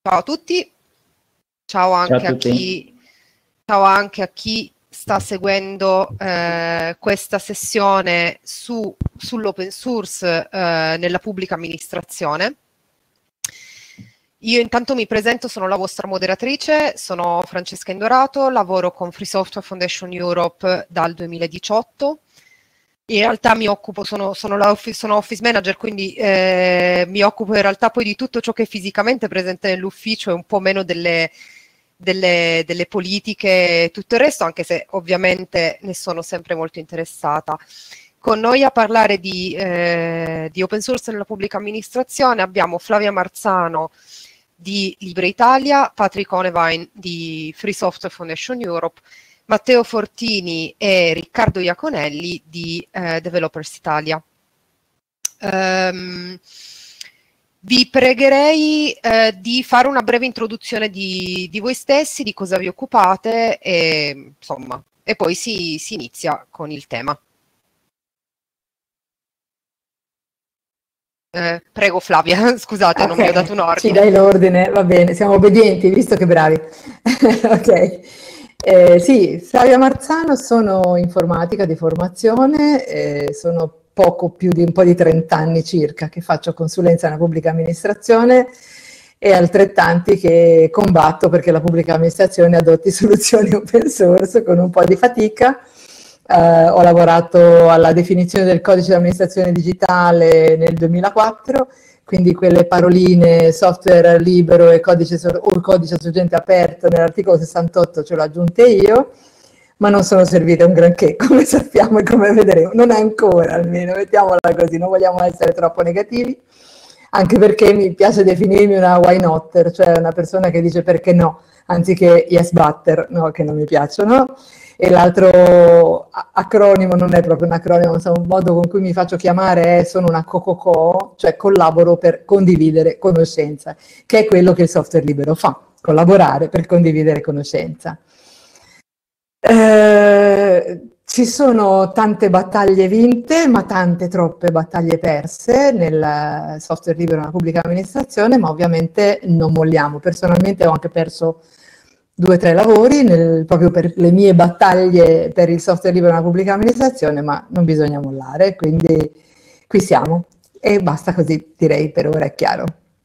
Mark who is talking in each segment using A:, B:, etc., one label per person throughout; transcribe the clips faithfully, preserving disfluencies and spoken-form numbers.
A: Ciao a tutti, ciao anche,
B: ciao a,
A: a, chi, ciao anche a chi sta seguendo eh, questa sessione su, sull'open source eh, nella pubblica amministrazione. Io intanto mi presento, sono la vostra moderatrice, sono Francesca Indorato, lavoro con Free Software Foundation Europe dal duemiladiciotto. In realtà mi occupo, sono, sono, la office, sono office manager, quindi eh, mi occupo in realtà poi di tutto ciò che è fisicamente presente nell'ufficio e un po' meno delle, delle, delle politiche e tutto il resto, anche se ovviamente ne sono sempre molto interessata. Con noi a parlare di, eh, di open source nella pubblica amministrazione abbiamo Flavia Marzano di Libre Italia, Patrick Onevine di Free Software Foundation Europe, Matteo Fortini e Riccardo Iaconelli di eh, Developers Italia. Um, vi pregherei eh, di fare una breve introduzione di, di voi stessi, di cosa vi occupate e, insomma, e poi si, si inizia con il tema. Eh, prego Flavia, scusate, okay, non vi ho dato un ordine.
C: Ci dai l'ordine, va bene, siamo obbedienti, visto che bravi. Ok. Eh, sì, Flavia Marzano, sono informatica di formazione, eh, sono poco più di un po' di trenta anni circa che faccio consulenza nella pubblica amministrazione e altrettanti che combatto perché la pubblica amministrazione adotti soluzioni open source con un po' di fatica. Eh, ho lavorato alla definizione del codice di amministrazione digitale nel duemilaquattro, quindi quelle paroline software libero e codice, o codice sorgente aperto nell'articolo sessantotto ce l'ho aggiunte io, ma non sono servite un granché, come sappiamo e come vedremo, non ancora almeno, mettiamola così, non vogliamo essere troppo negativi, anche perché mi piace definirmi una why notter, cioè una persona che dice perché no, anziché yes butter, no, che non mi piacciono. E l'altro acronimo non è proprio un acronimo, insomma, un modo con cui mi faccio chiamare è sono una co-co-co, cioè collaboro per condividere conoscenza, che è quello che il software libero fa, collaborare per condividere conoscenza. Eh, ci sono tante battaglie vinte, ma tante troppe battaglie perse nel software libero nella pubblica amministrazione, ma ovviamente non molliamo. Personalmente ho anche perso due o tre lavori nel, proprio per le mie battaglie per il software libero nella pubblica amministrazione, ma non bisogna mollare, quindi qui siamo. E basta così, direi, per ora è chiaro.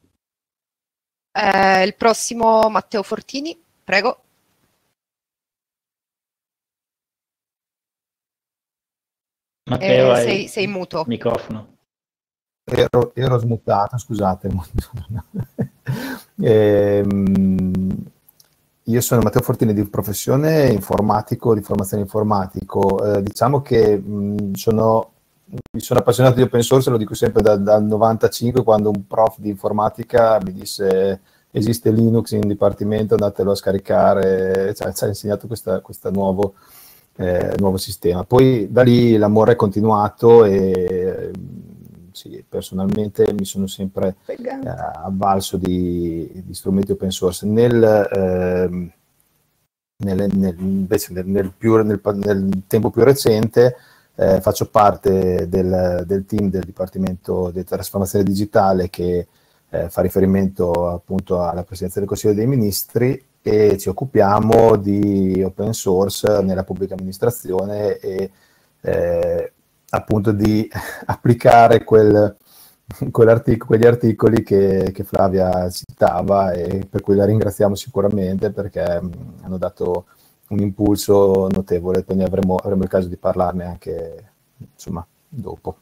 A: Eh, il prossimo Matteo Fortini, prego.
B: Matteo,
A: eh, sei, sei muto.
B: Microfono.
D: Ero, ero smutato, scusate. ehm, Io sono Matteo Fortini, di professione informatico, di formazione informatico. Eh, diciamo che mh, sono, mi sono appassionato di open source, lo dico sempre da, dal novantacinque, quando un prof di informatica mi disse esiste Linux in dipartimento, andatelo a scaricare, cioè, ci ha insegnato questo nuovo, eh, nuovo sistema. Poi da lì l'amore è continuato e sì, personalmente mi sono sempre eh, avvalso di, di strumenti open source. Nel, eh, nel, nel, invece nel, nel, più, nel, nel tempo più recente eh, faccio parte del, del team del Dipartimento di Trasformazione Digitale che eh, fa riferimento appunto alla Presidenza del Consiglio dei Ministri e ci occupiamo di open source nella pubblica amministrazione e eh, appunto di applicare quel, quell'articolo, quegli articoli che, che Flavia citava e per cui la ringraziamo sicuramente perché mh, hanno dato un impulso notevole, quindi avremo, avremo il caso di parlarne anche insomma dopo.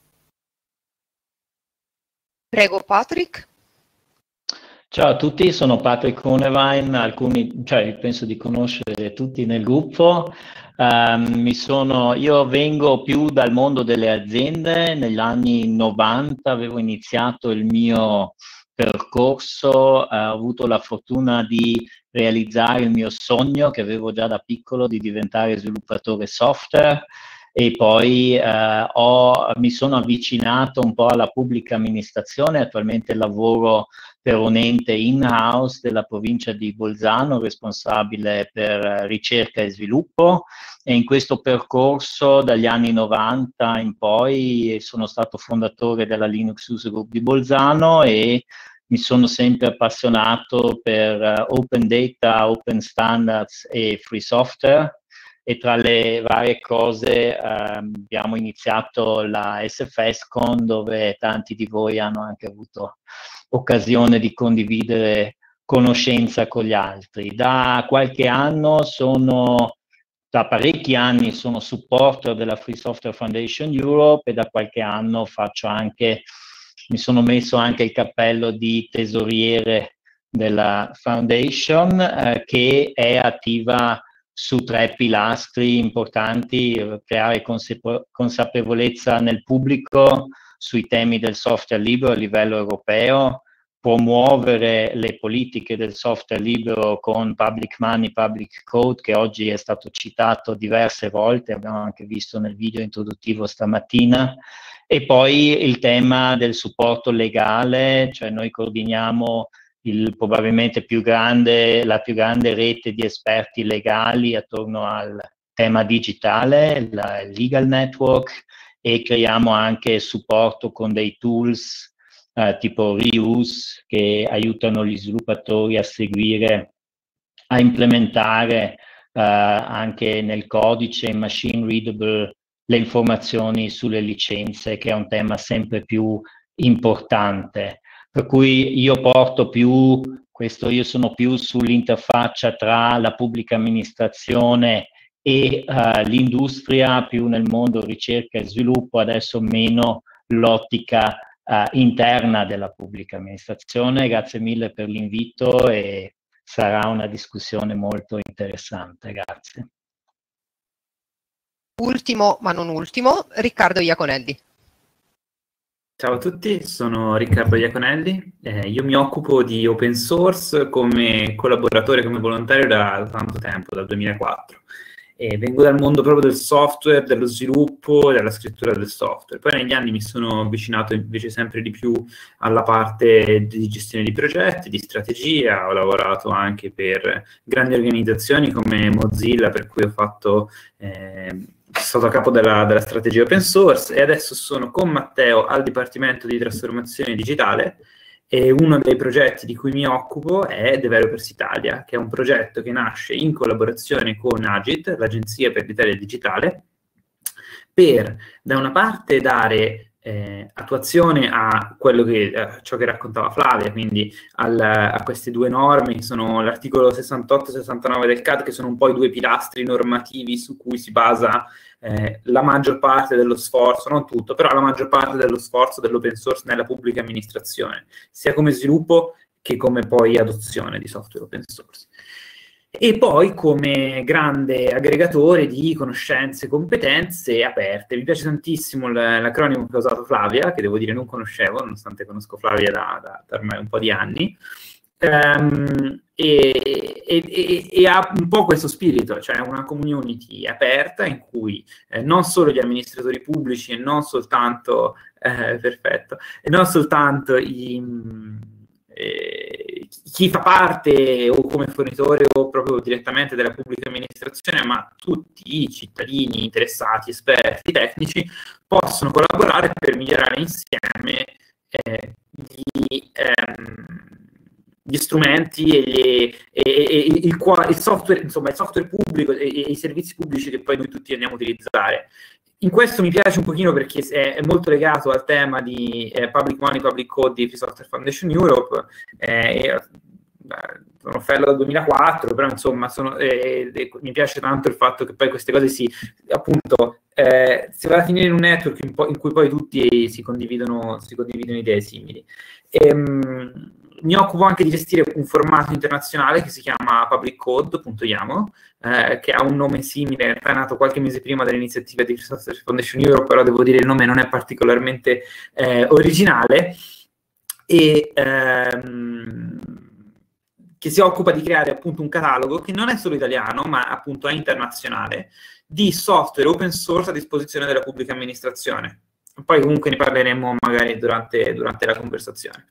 A: Prego Patrick.
B: Ciao a tutti, sono Patrick Onevine, alcuni, cioè penso di conoscere tutti nel gruppo. Um, mi sono, io vengo più dal mondo delle aziende, negli anni novanta avevo iniziato il mio percorso, uh, ho avuto la fortuna di realizzare il mio sogno che avevo già da piccolo di diventare sviluppatore software e poi uh, ho, mi sono avvicinato un po' alla pubblica amministrazione, attualmente lavoro per un ente in-house della provincia di Bolzano, responsabile per ricerca e sviluppo, e in questo percorso dagli anni novanta in poi sono stato fondatore della Linux User Group di Bolzano e mi sono sempre appassionato per uh, open data, open standards e free software, e tra le varie cose um, abbiamo iniziato la S F S Con, dove tanti di voi hanno anche avuto occasione di condividere conoscenza con gli altri. Da qualche anno sono, da parecchi anni sono supporter della Free Software Foundation Europe, e da qualche anno faccio anche, mi sono messo anche il cappello di tesoriere della Foundation, eh, che è attiva su tre pilastri importanti: creare consape- consapevolezza nel pubblico sui temi del software libero a livello europeo, promuovere le politiche del software libero con Public Money, Public Code, che oggi è stato citato diverse volte, abbiamo anche visto nel video introduttivo stamattina, e poi il tema del supporto legale, cioè noi coordiniamo il probabilmente più grande, la più grande rete di esperti legali attorno al tema digitale, la Legal Network, e creiamo anche supporto con dei tools Uh, tipo Reuse, che aiutano gli sviluppatori a seguire, a implementare uh, anche nel codice in machine readable le informazioni sulle licenze, che è un tema sempre più importante. Per cui io porto più, questo io sono più sull'interfaccia tra la pubblica amministrazione e uh, l'industria, più nel mondo ricerca e sviluppo, adesso meno l'ottica Uh, interna della pubblica amministrazione. Grazie mille per l'invito e sarà una discussione molto interessante. Grazie.
A: Ultimo, ma non ultimo, Riccardo Iaconelli.
E: Ciao a tutti, sono Riccardo Iaconelli, eh, io mi occupo di open source come collaboratore, come volontario da tanto tempo, dal duemilaquattro. E vengo dal mondo proprio del software, dello sviluppo e della scrittura del software. Poi negli anni mi sono avvicinato invece sempre di più alla parte di gestione di progetti, di strategia. Ho lavorato anche per grandi organizzazioni come Mozilla, per cui ho fatto, eh, sono stato a capo della, della strategia open source, e adesso sono con Matteo al Dipartimento di Trasformazione Digitale. E uno dei progetti di cui mi occupo è Developers Italia, che è un progetto che nasce in collaborazione con Agit, l'Agenzia per l'Italia Digitale, per da una parte dare eh, attuazione a quello che, eh, ciò che raccontava Flavia, quindi al, a queste due norme, che sono l'articolo sessantotto e sessantanove del C A D, che sono un po' i due pilastri normativi su cui si basa Eh, la maggior parte dello sforzo, non tutto, però la maggior parte dello sforzo dell'open source nella pubblica amministrazione, sia come sviluppo che come poi adozione di software open source. E poi come grande aggregatore di conoscenze e competenze aperte. Mi piace tantissimo l'acronimo che ha usato Flavia, che devo dire non conoscevo, nonostante conosco Flavia da, da, da ormai un po' di anni. Um, e, e, e, e ha un po' questo spirito, cioè una community aperta in cui eh, non solo gli amministratori pubblici e non soltanto eh, perfetto, e non soltanto i, eh, chi fa parte o come fornitore o proprio direttamente della pubblica amministrazione, ma tutti i cittadini interessati, esperti, tecnici possono collaborare per migliorare insieme eh, gli ehm, gli strumenti e, gli, e, e il, il software, insomma il software pubblico e, e i servizi pubblici che poi noi tutti andiamo a utilizzare. In questo mi piace un pochino perché è, è molto legato al tema di eh, Public Money, Public Code di Free Software Foundation Europe. Eh, e, sono fellow dal duemilaquattro, però insomma sono, eh, eh, mi piace tanto il fatto che poi queste cose si, appunto, eh, si va a finire in un network in, po- in cui poi tutti si condividono, si condividono idee simili. E, um, mi occupo anche di gestire un formato internazionale che si chiama public code punto i a m o, eh, che ha un nome simile, è nato qualche mese prima dell'iniziativa di Free Software Foundation Europe, però devo dire il nome non è particolarmente eh, originale, e ehm, che si occupa di creare appunto un catalogo che non è solo italiano, ma appunto è internazionale, di software open source a disposizione della pubblica amministrazione. Poi comunque ne parleremo magari durante, durante la conversazione.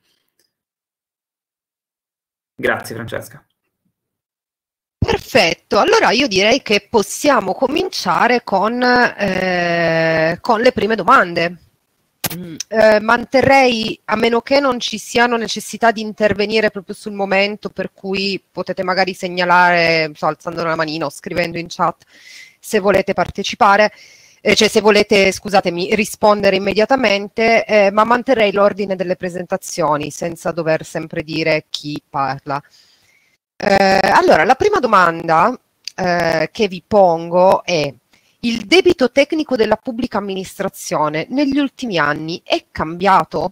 E: Grazie Francesca.
A: Perfetto, allora io direi che possiamo cominciare con, eh, con le prime domande. Mm, eh, manterrei, a meno che non ci siano necessità di intervenire proprio sul momento, per cui potete magari segnalare, so, alzando la manina o scrivendo in chat se volete partecipare, eh, cioè se volete, scusatemi, rispondere immediatamente, eh, ma manterrei l'ordine delle presentazioni senza dover sempre dire chi parla. Eh, allora, la prima domanda eh, che vi pongo è: il debito tecnico della pubblica amministrazione negli ultimi anni è cambiato?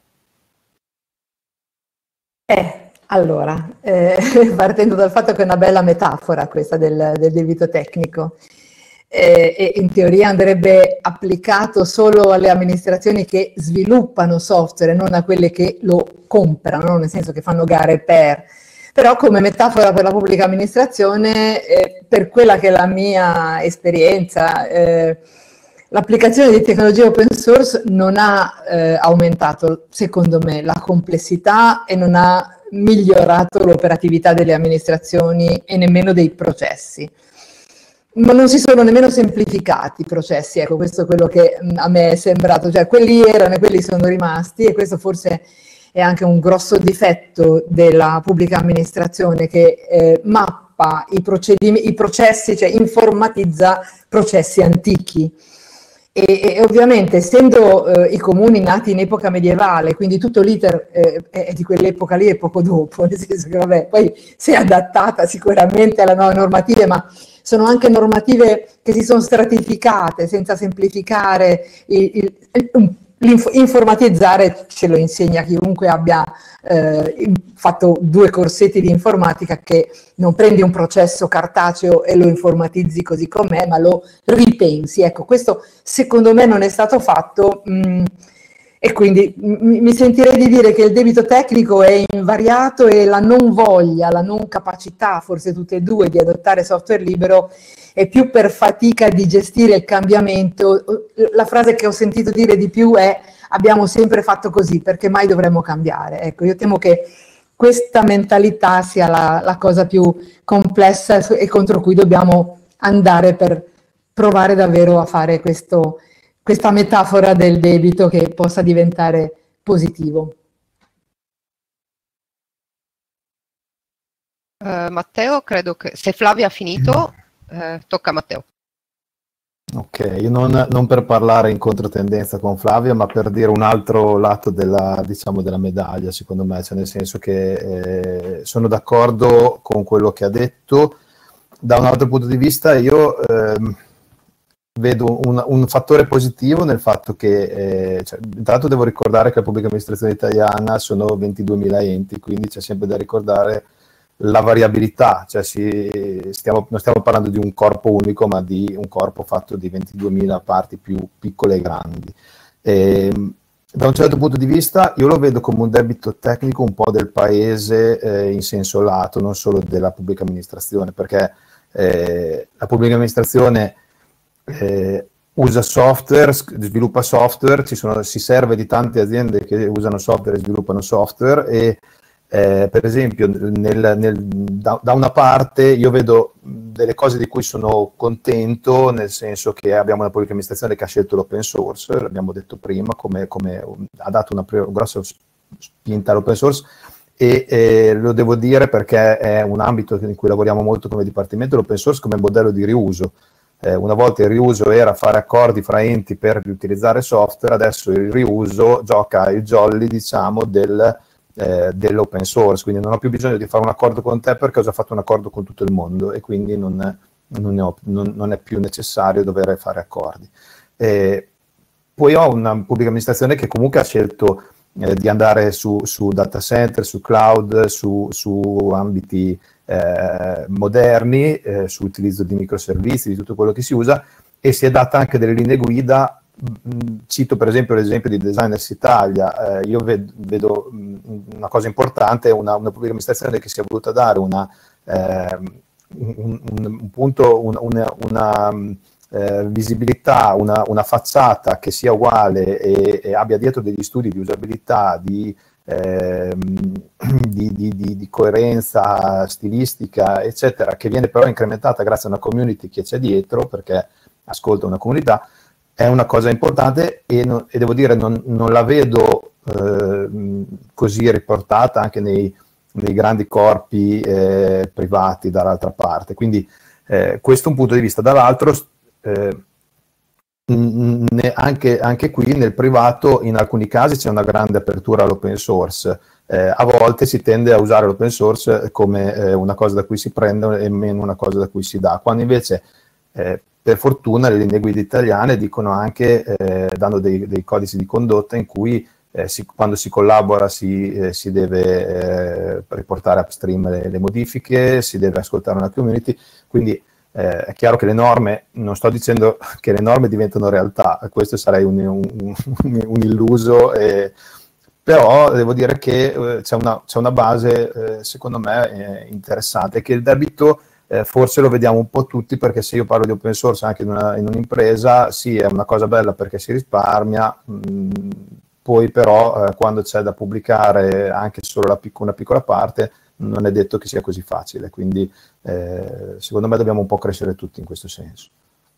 C: Eh, allora, eh, partendo dal fatto che è una bella metafora questa del, del debito tecnico, eh, e in teoria andrebbe applicato solo alle amministrazioni che sviluppano software, non a quelle che lo comprano, nel senso che fanno gare per... Però come metafora per la pubblica amministrazione, eh, per quella che è la mia esperienza, eh, l'applicazione di tecnologie open source non ha eh, aumentato, secondo me, la complessità e non ha migliorato l'operatività delle amministrazioni e nemmeno dei processi. Ma non si sono nemmeno semplificati i processi, ecco, questo è quello che mh, a me è sembrato, cioè quelli erano e quelli sono rimasti, e questo forse è anche un grosso difetto della pubblica amministrazione, che eh, mappa i, procedimenti, i processi, cioè informatizza processi antichi. E, e ovviamente, essendo eh, i comuni nati in epoca medievale, quindi tutto l'iter eh, è di quell'epoca lì e poco dopo, nel senso che vabbè, poi si è adattata sicuramente alle nuove normative, ma sono anche normative che si sono stratificate senza semplificare il, il, un l'informatizzare, ce lo insegna chiunque abbia eh, fatto due corsetti di informatica, che non prendi un processo cartaceo e lo informatizzi così com'è, ma lo ripensi. Ecco, questo secondo me non è stato fatto, mh, e quindi mh, mi sentirei di dire che il debito tecnico è invariato, e la non voglia, la non capacità, forse tutte e due, di adottare software libero è più per fatica di gestire il cambiamento. La frase che ho sentito dire di più è: abbiamo sempre fatto così, perché mai dovremmo cambiare. Ecco, io temo che questa mentalità sia la, la cosa più complessa e contro cui dobbiamo andare per provare davvero a fare questo, questa metafora del debito che possa diventare positivo.
A: Uh, Matteo, credo che se Flavia ha finito... Eh, tocca a Matteo.
D: Ok, io non, non per parlare in controtendenza con Flavia, ma per dire un altro lato della, diciamo, della medaglia, secondo me, cioè nel senso che eh, sono d'accordo con quello che ha detto. Da un altro punto di vista io eh, vedo un, un fattore positivo nel fatto che, eh, cioè, intanto devo ricordare che la pubblica amministrazione italiana sono ventiduemila enti, quindi c'è sempre da ricordare la variabilità, cioè si, stiamo, non stiamo parlando di un corpo unico, ma di un corpo fatto di ventiduemila parti più piccole e grandi. E, da un certo punto di vista io lo vedo come un debito tecnico un po' del paese eh, in senso lato, non solo della pubblica amministrazione, perché eh, la pubblica amministrazione eh, usa software, sviluppa software, ci sono, si serve di tante aziende che usano software e sviluppano software, e Eh, per esempio nel, nel, da, da una parte io vedo delle cose di cui sono contento, nel senso che abbiamo una pubblica amministrazione che ha scelto l'open source, l'abbiamo detto prima, come, come ha dato una grossa spinta all'open source, e eh, lo devo dire perché è un ambito in cui lavoriamo molto come dipartimento, l'open source come modello di riuso. Eh, una volta il riuso era fare accordi fra enti per riutilizzare software, adesso il riuso gioca il jolly, diciamo, del Eh, dell'open source, quindi non ho più bisogno di fare un accordo con te perché ho già fatto un accordo con tutto il mondo, e quindi non è, non ho, non, non è più necessario dover fare accordi. Eh, poi ho una pubblica amministrazione che comunque ha scelto eh, di andare su, su data center, su cloud, su, su ambiti eh, moderni, eh, su utilizzo di microservizi, di tutto quello che si usa, e si è data anche delle linee guida. Cito per esempio l'esempio di Designers Italia. Eh, io vedo, vedo una cosa importante, una, una pubblica amministrazione che si è voluta dare una, eh, un, un, un punto, un, una, una eh, visibilità, una, una facciata che sia uguale e, e abbia dietro degli studi di usabilità, di, eh, di, di, di, di coerenza stilistica, eccetera, che viene però incrementata grazie a una community che c'è dietro, perché ascolta una comunità. è una cosa importante e, non, e devo dire non, non la vedo eh, così riportata anche nei, nei grandi corpi eh, privati dall'altra parte. Quindi eh, questo è un punto di vista. Dall'altro eh, ne, anche, anche qui nel privato in alcuni casi c'è una grande apertura all'open source. Eh, a volte si tende a usare l'open source come eh, una cosa da cui si prende e meno una cosa da cui si dà, quando invece eh, per fortuna le linee guida italiane dicono anche, eh, dando dei, dei codici di condotta in cui eh, si, quando si collabora si, eh, si deve eh, riportare upstream le, le modifiche, si deve ascoltare una community, quindi eh, è chiaro che le norme, non sto dicendo che le norme diventano realtà, questo sarei un, un, un, un illuso, eh, però devo dire che eh, c'è una, c'è una base, eh, secondo me, eh, interessante, che il debito Eh, forse lo vediamo un po' tutti, perché se io parlo di open source anche in, una, in un'impresa, sì, è una cosa bella perché si risparmia, mh, poi però eh, quando c'è da pubblicare anche solo la pic- una piccola parte, non è detto che sia così facile, quindi eh, secondo me dobbiamo un po' crescere tutti in questo senso.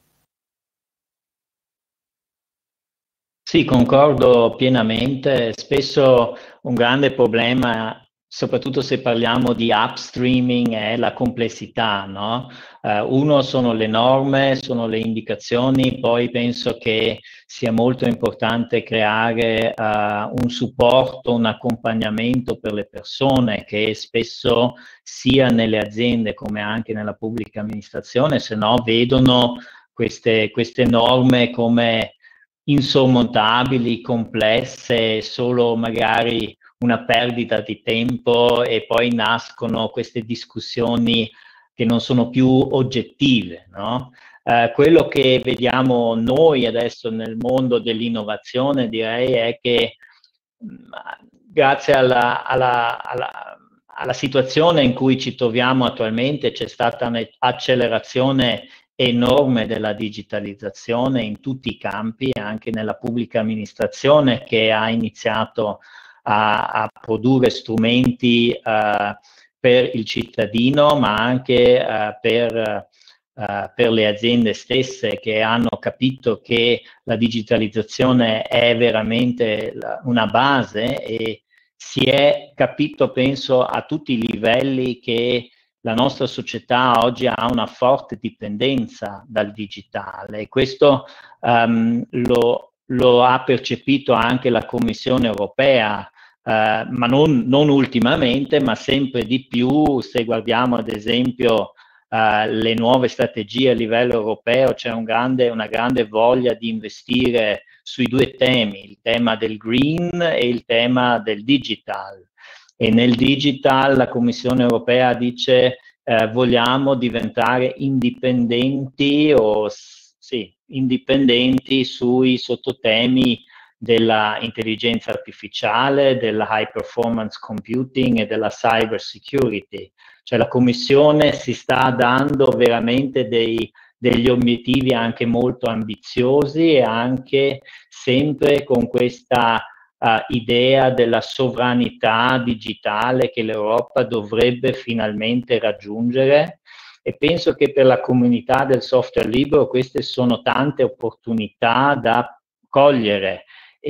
B: Sì, concordo pienamente. Spesso un grande problema, soprattutto se parliamo di upstreaming, è la complessità, no? Uh, uno sono le norme, sono le indicazioni, poi penso che sia molto importante creare uh, un supporto, un accompagnamento per le persone, che spesso sia nelle aziende come anche nella pubblica amministrazione, se no vedono queste, queste norme come insormontabili, complesse, solo magari una perdita di tempo, e poi nascono queste discussioni che non sono più oggettive, no? Eh, quello che vediamo noi adesso nel mondo dell'innovazione, direi, è che mh, grazie alla, alla, alla, alla situazione in cui ci troviamo attualmente c'è stata un'accelerazione enorme della digitalizzazione in tutti i campi, anche nella pubblica amministrazione, che ha iniziato a, a produrre strumenti uh, per il cittadino, ma anche uh, per, uh, per le aziende stesse, che hanno capito che la digitalizzazione è veramente la, una base, e si è capito, penso, a tutti i livelli che la nostra società oggi ha una forte dipendenza dal digitale, e questo um, lo, lo ha percepito anche la Commissione europea, uh, ma non, non ultimamente, ma sempre di più. Se guardiamo ad esempio uh, le nuove strategie a livello europeo, c'è un grande, una grande voglia di investire sui due temi, il tema del green e il tema del digital. E nel digital la Commissione europea dice eh, vogliamo diventare indipendenti, o sì, indipendenti sui sottotemi della intelligenza artificiale, della high performance computing e della cyber security. Cioè la Commissione si sta dando veramente dei, degli obiettivi anche molto ambiziosi, e anche sempre con questa Uh, idea della sovranità digitale che l'Europa dovrebbe finalmente raggiungere, e penso che per la comunità del software libero queste sono tante opportunità da cogliere.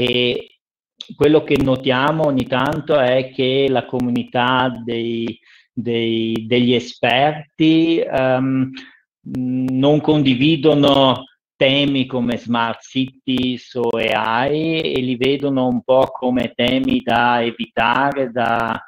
B: E quello che notiamo ogni tanto è che la comunità dei, dei, degli esperti um, non condividono temi come smart cities o A I, e li vedono un po' come temi da evitare, da,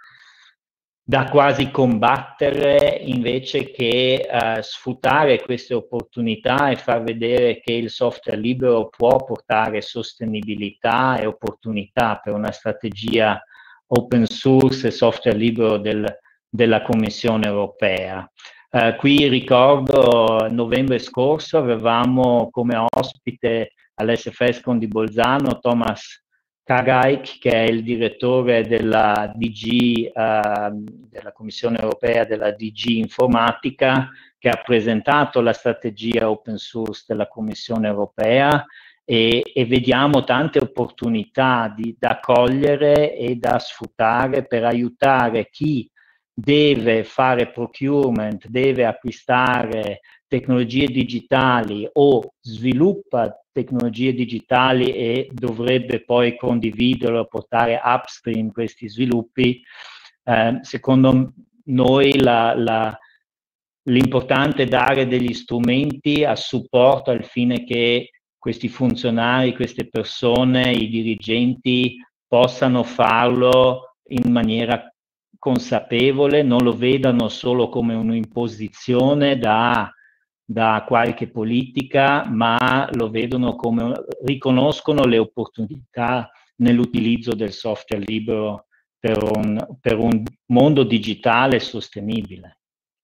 B: da quasi combattere, invece che uh, sfruttare queste opportunità e far vedere che il software libero può portare sostenibilità e opportunità per una strategia open source e software libero del, della Commissione europea. Uh, qui ricordo novembre scorso avevamo come ospite all'S F S con di Bolzano Thomas Kagaik, che è il direttore della D G, uh, della Commissione europea, della D G Informatica, che ha presentato la strategia open source della Commissione europea, e, e vediamo tante opportunità di, da cogliere e da sfruttare per aiutare chi deve fare procurement, deve acquistare tecnologie digitali o sviluppa tecnologie digitali e dovrebbe poi condividerlo, portare upstream questi sviluppi, eh, secondo noi la, la, l'importante è dare degli strumenti a supporto al fine che questi funzionari, queste persone, i dirigenti possano farlo in maniera consapevole, non lo vedano solo come un'imposizione da, da qualche politica, ma lo vedono come, riconoscono le opportunità nell'utilizzo del software libero per un, per un mondo digitale sostenibile.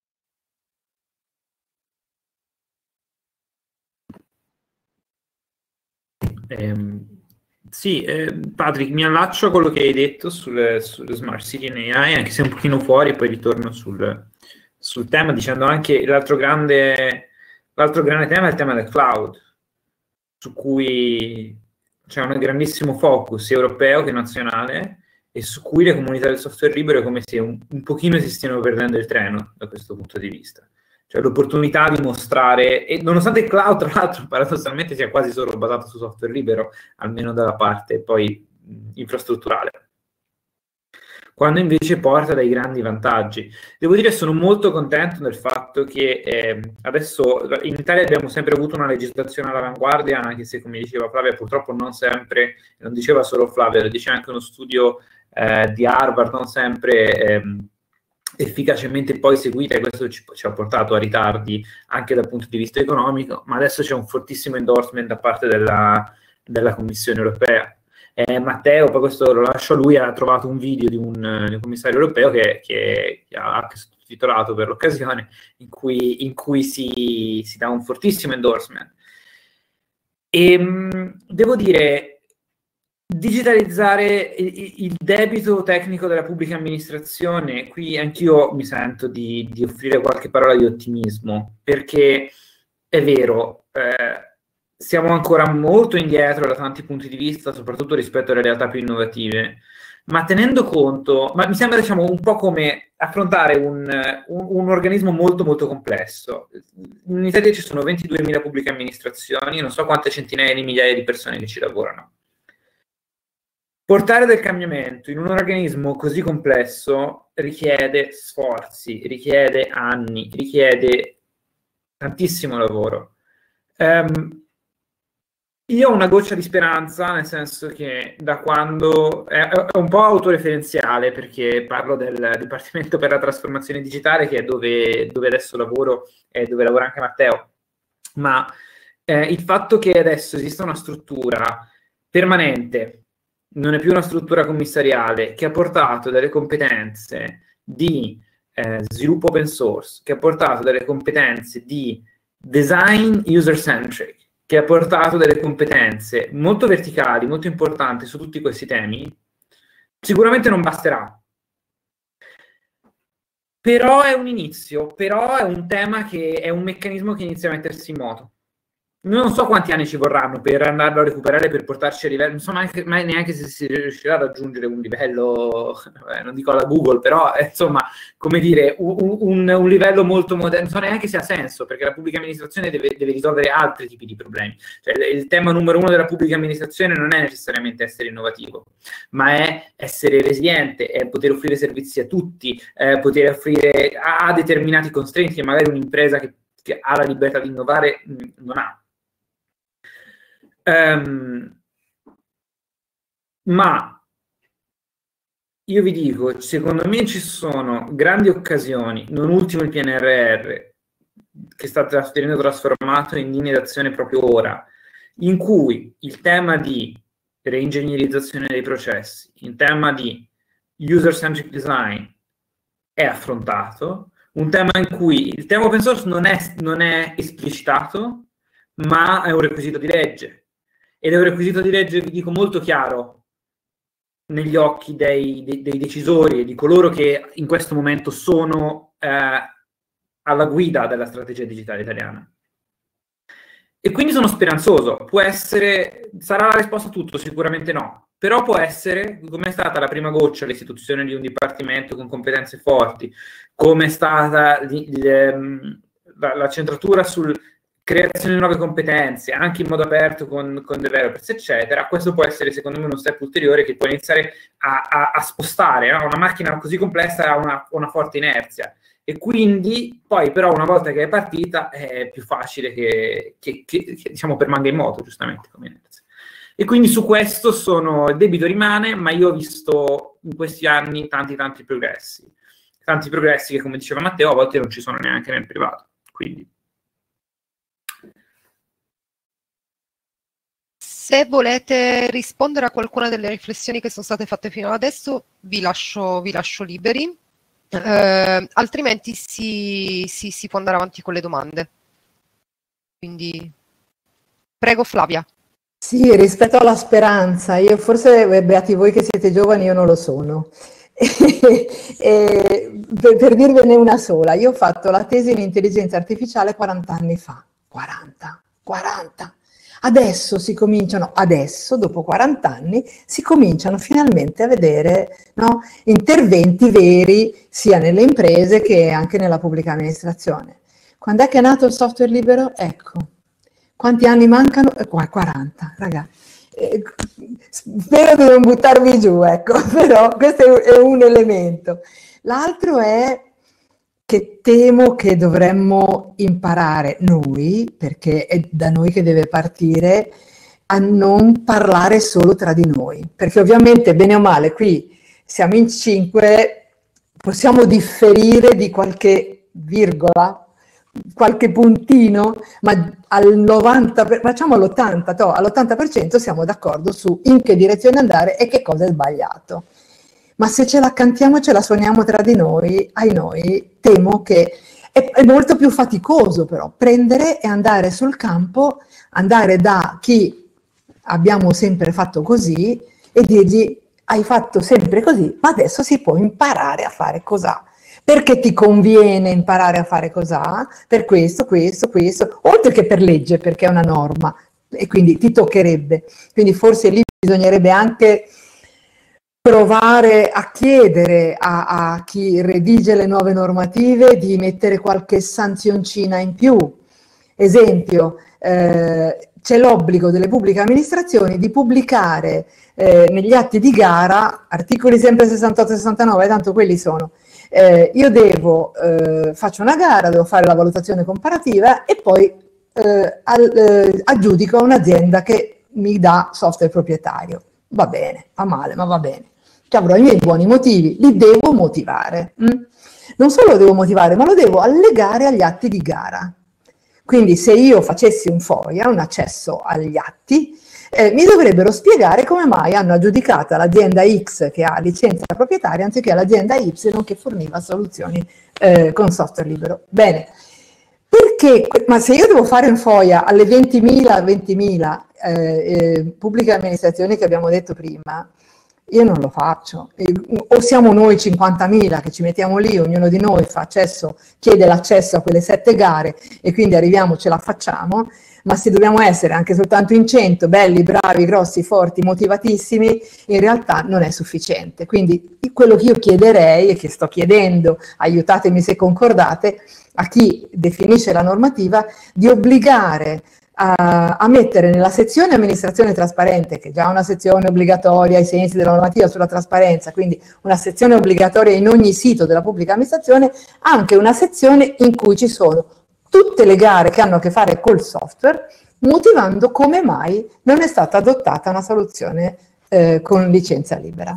E: Eh, sì, eh, Patrick, mi allaccio a quello che hai detto sulle, sulle Smart City in A I, anche se un pochino fuori, e poi ritorno sul, sul tema, dicendo anche l'altro grande, l'altro grande tema è il tema del cloud, su cui c'è un grandissimo focus sia europeo che nazionale, e su cui le comunità del software libero è come se un, un pochino si stiano perdendo il treno da questo punto di vista. Cioè l'opportunità di mostrare, e nonostante il cloud tra l'altro paradossalmente sia quasi solo basato su software libero, almeno dalla parte poi infrastrutturale, quando invece porta dei grandi vantaggi. Devo dire, sono molto contento del fatto che eh, adesso in Italia abbiamo sempre avuto una legislazione all'avanguardia, anche se, come diceva Flavia, purtroppo non sempre, non diceva solo Flavia, lo dice anche uno studio eh, di Harvard, non sempre eh, efficacemente poi seguita, e questo ci, ci ha portato a ritardi anche dal punto di vista economico, ma adesso c'è un fortissimo endorsement da parte della, della Commissione europea. Eh, Matteo, poi questo lo lascio a lui, ha trovato un video di un, di un commissario europeo che, che ha anche sottotitolato per l'occasione, in cui, in cui si, si dà un fortissimo endorsement. E mh, devo dire, digitalizzare il, il debito tecnico della pubblica amministrazione, qui anch'io mi sento di, di offrire qualche parola di ottimismo, perché è vero, eh, siamo ancora molto indietro da tanti punti di vista, soprattutto rispetto alle realtà più innovative, ma tenendo conto, ma mi sembra, diciamo, un po' come affrontare un, un, un organismo molto molto complesso. In Italia ci sono ventiduemila pubbliche amministrazioni, non so quante centinaia di migliaia di persone che ci lavorano. Portare del cambiamento in un organismo così complesso richiede sforzi, richiede anni, richiede tantissimo lavoro. Um, io ho una goccia di speranza, nel senso che da quando è, è un po' autoreferenziale, perché parlo del Dipartimento per la Trasformazione Digitale, che è dove, dove adesso lavoro e dove lavora anche Matteo, ma eh, il fatto che adesso esista una struttura permanente, non è più una struttura commissariale, che ha portato delle competenze di eh, sviluppo open source, che ha portato delle competenze di design user-centric, che ha portato delle competenze molto verticali, molto importanti su tutti questi temi, sicuramente non basterà. Però è un inizio, però è un tema che è un meccanismo che inizia a mettersi in moto. Non so quanti anni ci vorranno per andarlo a recuperare, per portarci a livello, non so neanche, neanche se si riuscirà ad aggiungere un livello, eh, non dico alla Google, però eh, insomma, come dire, un, un, un livello molto moderno, non so neanche se ha senso, perché la pubblica amministrazione deve, deve risolvere altri tipi di problemi. Cioè, il tema numero uno della pubblica amministrazione non è necessariamente essere innovativo, ma è essere resiliente, è poter offrire servizi a tutti, eh, poter offrire a, a determinati constraint che magari un'impresa che, che ha la libertà di innovare mh, non ha. Um, ma io vi dico, secondo me ci sono grandi occasioni, non ultimo il P N R R, che sta venendo trasformato in linea d'azione proprio ora, in cui il tema di reingegnerizzazione dei processi, il tema di user-centric design è affrontato, un tema in cui il tema open source non è, non è esplicitato, ma è un requisito di legge. Ed è un requisito di legge, vi dico, molto chiaro negli occhi dei, dei, dei decisori e di coloro che in questo momento sono eh, alla guida della strategia digitale italiana. E quindi sono speranzoso. Può essere, sarà la risposta a tutto? Sicuramente no. Però può essere, come è stata la prima goccia, l'istituzione di un dipartimento con competenze forti, come è stata la, la centratura sul creazione di nuove competenze, anche in modo aperto con, con developers, eccetera, questo può essere secondo me uno step ulteriore che può iniziare a, a, a spostare, no? Una macchina così complessa ha una, una forte inerzia, e quindi poi però una volta che è partita è più facile che, che, che, che diciamo permanga in moto, giustamente, come inerzia. E quindi su questo sono, il debito rimane, ma io ho visto in questi anni tanti tanti progressi, tanti progressi che, come diceva Matteo, a volte non ci sono neanche nel privato, quindi...
A: Se volete rispondere a qualcuna delle riflessioni che sono state fatte fino ad adesso, vi lascio, vi lascio liberi, eh, altrimenti si, si, si può andare avanti con le domande. Quindi, prego Flavia.
C: Sì, rispetto alla speranza, io forse, beati voi che siete giovani, io non lo sono. E, per, per dirvene una sola, io ho fatto la tesi in intelligenza artificiale quaranta anni fa. quaranta, quaranta. Adesso si cominciano, adesso, dopo quaranta anni, si cominciano finalmente a vedere, no, interventi veri sia nelle imprese che anche nella pubblica amministrazione. Quando è che è nato il software libero? Ecco. Quanti anni mancano? quaranta, ragazzi. Eh, spero di non buttarvi giù, ecco, però questo è un elemento. L'altro è che temo che dovremmo imparare noi, perché è da noi che deve partire, a non parlare solo tra di noi, perché ovviamente bene o male qui siamo in cinque, possiamo differire di qualche virgola, qualche puntino, ma al novanta, facciamo all'ottanta, to, all'ottanta per cento siamo d'accordo su in che direzione andare e che cosa è sbagliato. Ma se ce la cantiamo e ce la suoniamo tra di noi, ai noi, temo che è, è molto più faticoso però prendere e andare sul campo, andare da chi abbiamo sempre fatto così e dirgli hai fatto sempre così, ma adesso si può imparare a fare cos'ha. Perché ti conviene imparare a fare cos'ha? Per questo, questo, questo, oltre che per legge, perché è una norma e quindi ti toccherebbe. Quindi forse lì bisognerebbe anche provare a chiedere a, a chi redige le nuove normative di mettere qualche sanzioncina in più. Esempio, eh, c'è l'obbligo delle pubbliche amministrazioni di pubblicare eh, negli atti di gara, articoli sempre sessantotto e sessantanove, tanto quelli sono, eh, io devo, eh, faccio una gara, devo fare la valutazione comparativa e poi eh, al, eh, aggiudico a un'azienda che mi dà software proprietario. Va bene, fa male, ma va bene. Cioè, avrò i miei buoni motivi, li devo motivare. Mm? Non solo lo devo motivare, ma lo devo allegare agli atti di gara. Quindi se io facessi un FOIA, un accesso agli atti, eh, mi dovrebbero spiegare come mai hanno aggiudicato l'azienda X che ha licenza proprietaria anziché l'azienda Y che forniva soluzioni eh, con software libero. Bene, perché, ma se io devo fare un FOIA alle ventimila, ventimila eh, eh, pubbliche amministrazioni che abbiamo detto prima, io non lo faccio, o siamo noi cinquantamila che ci mettiamo lì, ognuno di noi fa accesso, chiede l'accesso a quelle sette gare e quindi arriviamo, ce la facciamo, ma se dobbiamo essere anche soltanto in cento, belli, bravi, grossi, forti, motivatissimi, in realtà non è sufficiente. Quindi quello che io chiederei e che sto chiedendo, aiutatemi se concordate, a chi definisce la normativa, di obbligare A, a mettere nella sezione amministrazione trasparente, che è già una sezione obbligatoria ai sensi della normativa sulla trasparenza, quindi una sezione obbligatoria in ogni sito della pubblica amministrazione, anche una sezione in cui ci sono tutte le gare che hanno a che fare col software, motivando come mai non è stata adottata una soluzione eh, con licenza libera.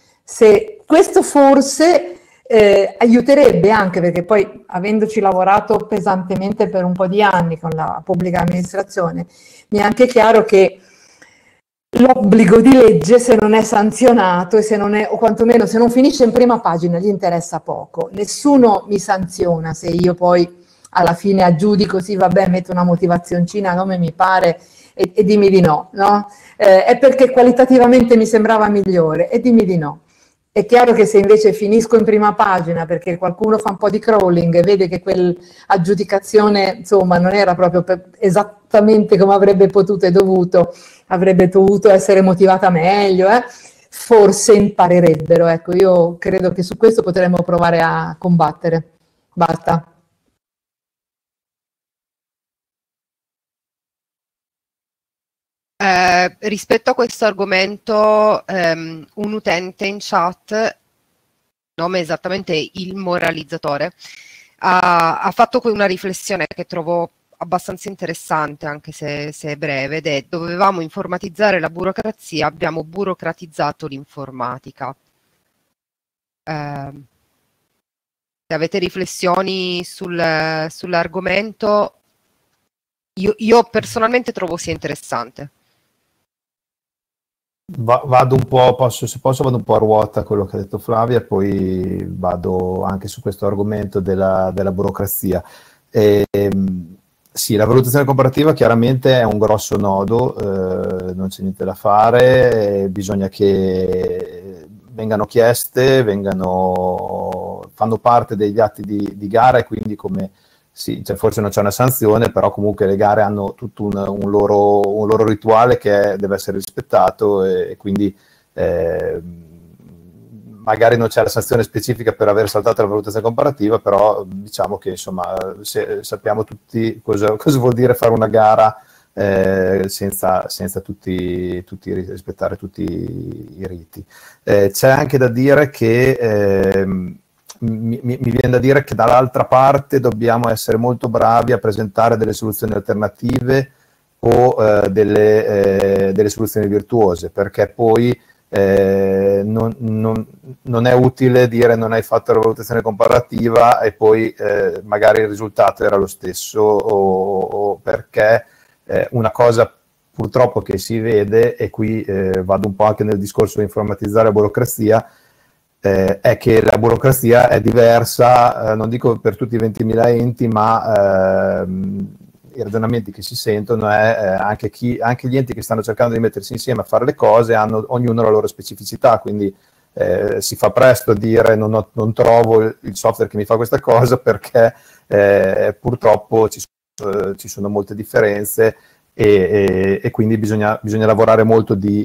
C: Se questo forse Eh, aiuterebbe anche perché poi avendoci lavorato pesantemente per un po' di anni con la pubblica amministrazione mi è anche chiaro che l'obbligo di legge se non è sanzionato e se non è, o quantomeno se non finisce in prima pagina gli interessa poco, nessuno mi sanziona se io poi alla fine aggiudico sì vabbè metto una motivazioncina a nome mi pare e, e dimmi di no, no? Eh, è perché qualitativamente mi sembrava migliore e dimmi di no. È chiaro che se invece finisco in prima pagina perché qualcuno fa un po' di crawling e vede che quell'aggiudicazione insomma non era proprio per, esattamente come avrebbe potuto e dovuto, avrebbe dovuto essere motivata meglio, eh? Forse imparerebbero. Ecco, io credo che su questo potremmo provare a combattere. Basta.
A: Eh, rispetto a questo argomento, ehm, un utente in chat, nome esattamente il moralizzatore, ha, ha fatto una riflessione che trovo abbastanza interessante, anche se, se è breve, ed è: dovevamo informatizzare la burocrazia, abbiamo burocratizzato l'informatica. Eh, se avete riflessioni sul, sull'argomento, io, io personalmente trovo sia interessante.
D: Va, vado un po', posso, se posso vado un po' a ruota quello che ha detto Flavia, e poi vado anche su questo argomento della, della burocrazia. E, sì, la valutazione comparativa chiaramente è un grosso nodo, eh, non c'è niente da fare, bisogna che vengano chieste, vengano, fanno parte degli atti di, di gara, e quindi come sì, cioè forse non c'è una sanzione, però comunque le gare hanno tutto un, un, loro, un loro rituale che è, deve essere rispettato, e, e quindi eh, magari non c'è la sanzione specifica per aver saltato la valutazione comparativa, però diciamo che insomma se, sappiamo tutti cosa, cosa vuol dire fare una gara eh, senza, senza tutti, tutti rispettare tutti i riti. Eh, c'è anche da dire che eh, Mi, mi, mi viene da dire che dall'altra parte dobbiamo essere molto bravi a presentare delle soluzioni alternative o eh, delle, eh, delle soluzioni virtuose, perché poi eh, non, non, non è utile dire non hai fatto la valutazione comparativa e poi eh, magari il risultato era lo stesso, o, o perché eh, una cosa purtroppo che si vede, e qui eh, vado un po' anche nel discorso di informatizzare la burocrazia, Eh, è che la burocrazia è diversa, eh, non dico per tutti i ventimila enti, ma ehm, i ragionamenti che si sentono è eh, anche, chi, anche gli enti che stanno cercando di mettersi insieme a fare le cose hanno ognuno la loro specificità, quindi eh, si fa presto a dire non, ho, non trovo il software che mi fa questa cosa, perché eh, purtroppo ci sono, ci sono molte differenze, e, e, e quindi bisogna, bisogna lavorare molto di,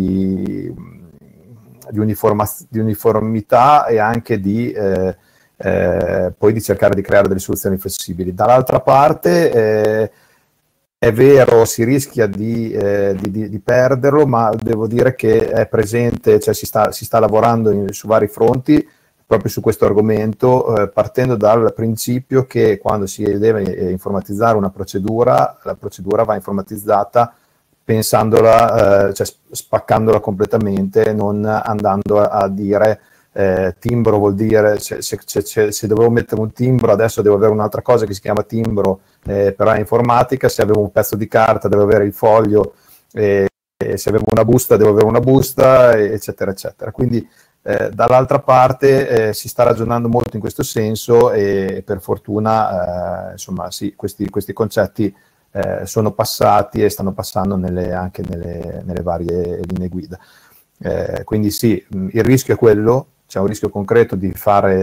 D: di Di, uniforma, di uniformità, e anche di eh, eh, poi di cercare di creare delle soluzioni flessibili. Dall'altra parte eh, è vero, si rischia di, eh, di, di, di perderlo, ma devo dire che è presente, cioè si sta, si sta lavorando in, su vari fronti proprio su questo argomento, eh, partendo dal principio che quando si deve informatizzare una procedura, la procedura va informatizzata pensandola, eh, cioè spaccandola completamente, non andando a, a dire eh, timbro vuol dire, se, se, se, se dovevo mettere un timbro adesso devo avere un'altra cosa che si chiama timbro, eh, però è informatica, se avevo un pezzo di carta devo avere il foglio, eh, e se avevo una busta devo avere una busta, eccetera, eccetera. Quindi eh, dall'altra parte eh, si sta ragionando molto in questo senso, e per fortuna eh, insomma sì, questi, questi concetti Eh, sono passati e stanno passando nelle, anche nelle, nelle varie linee guida. Eh, quindi sì, il rischio è quello, c'è un rischio concreto di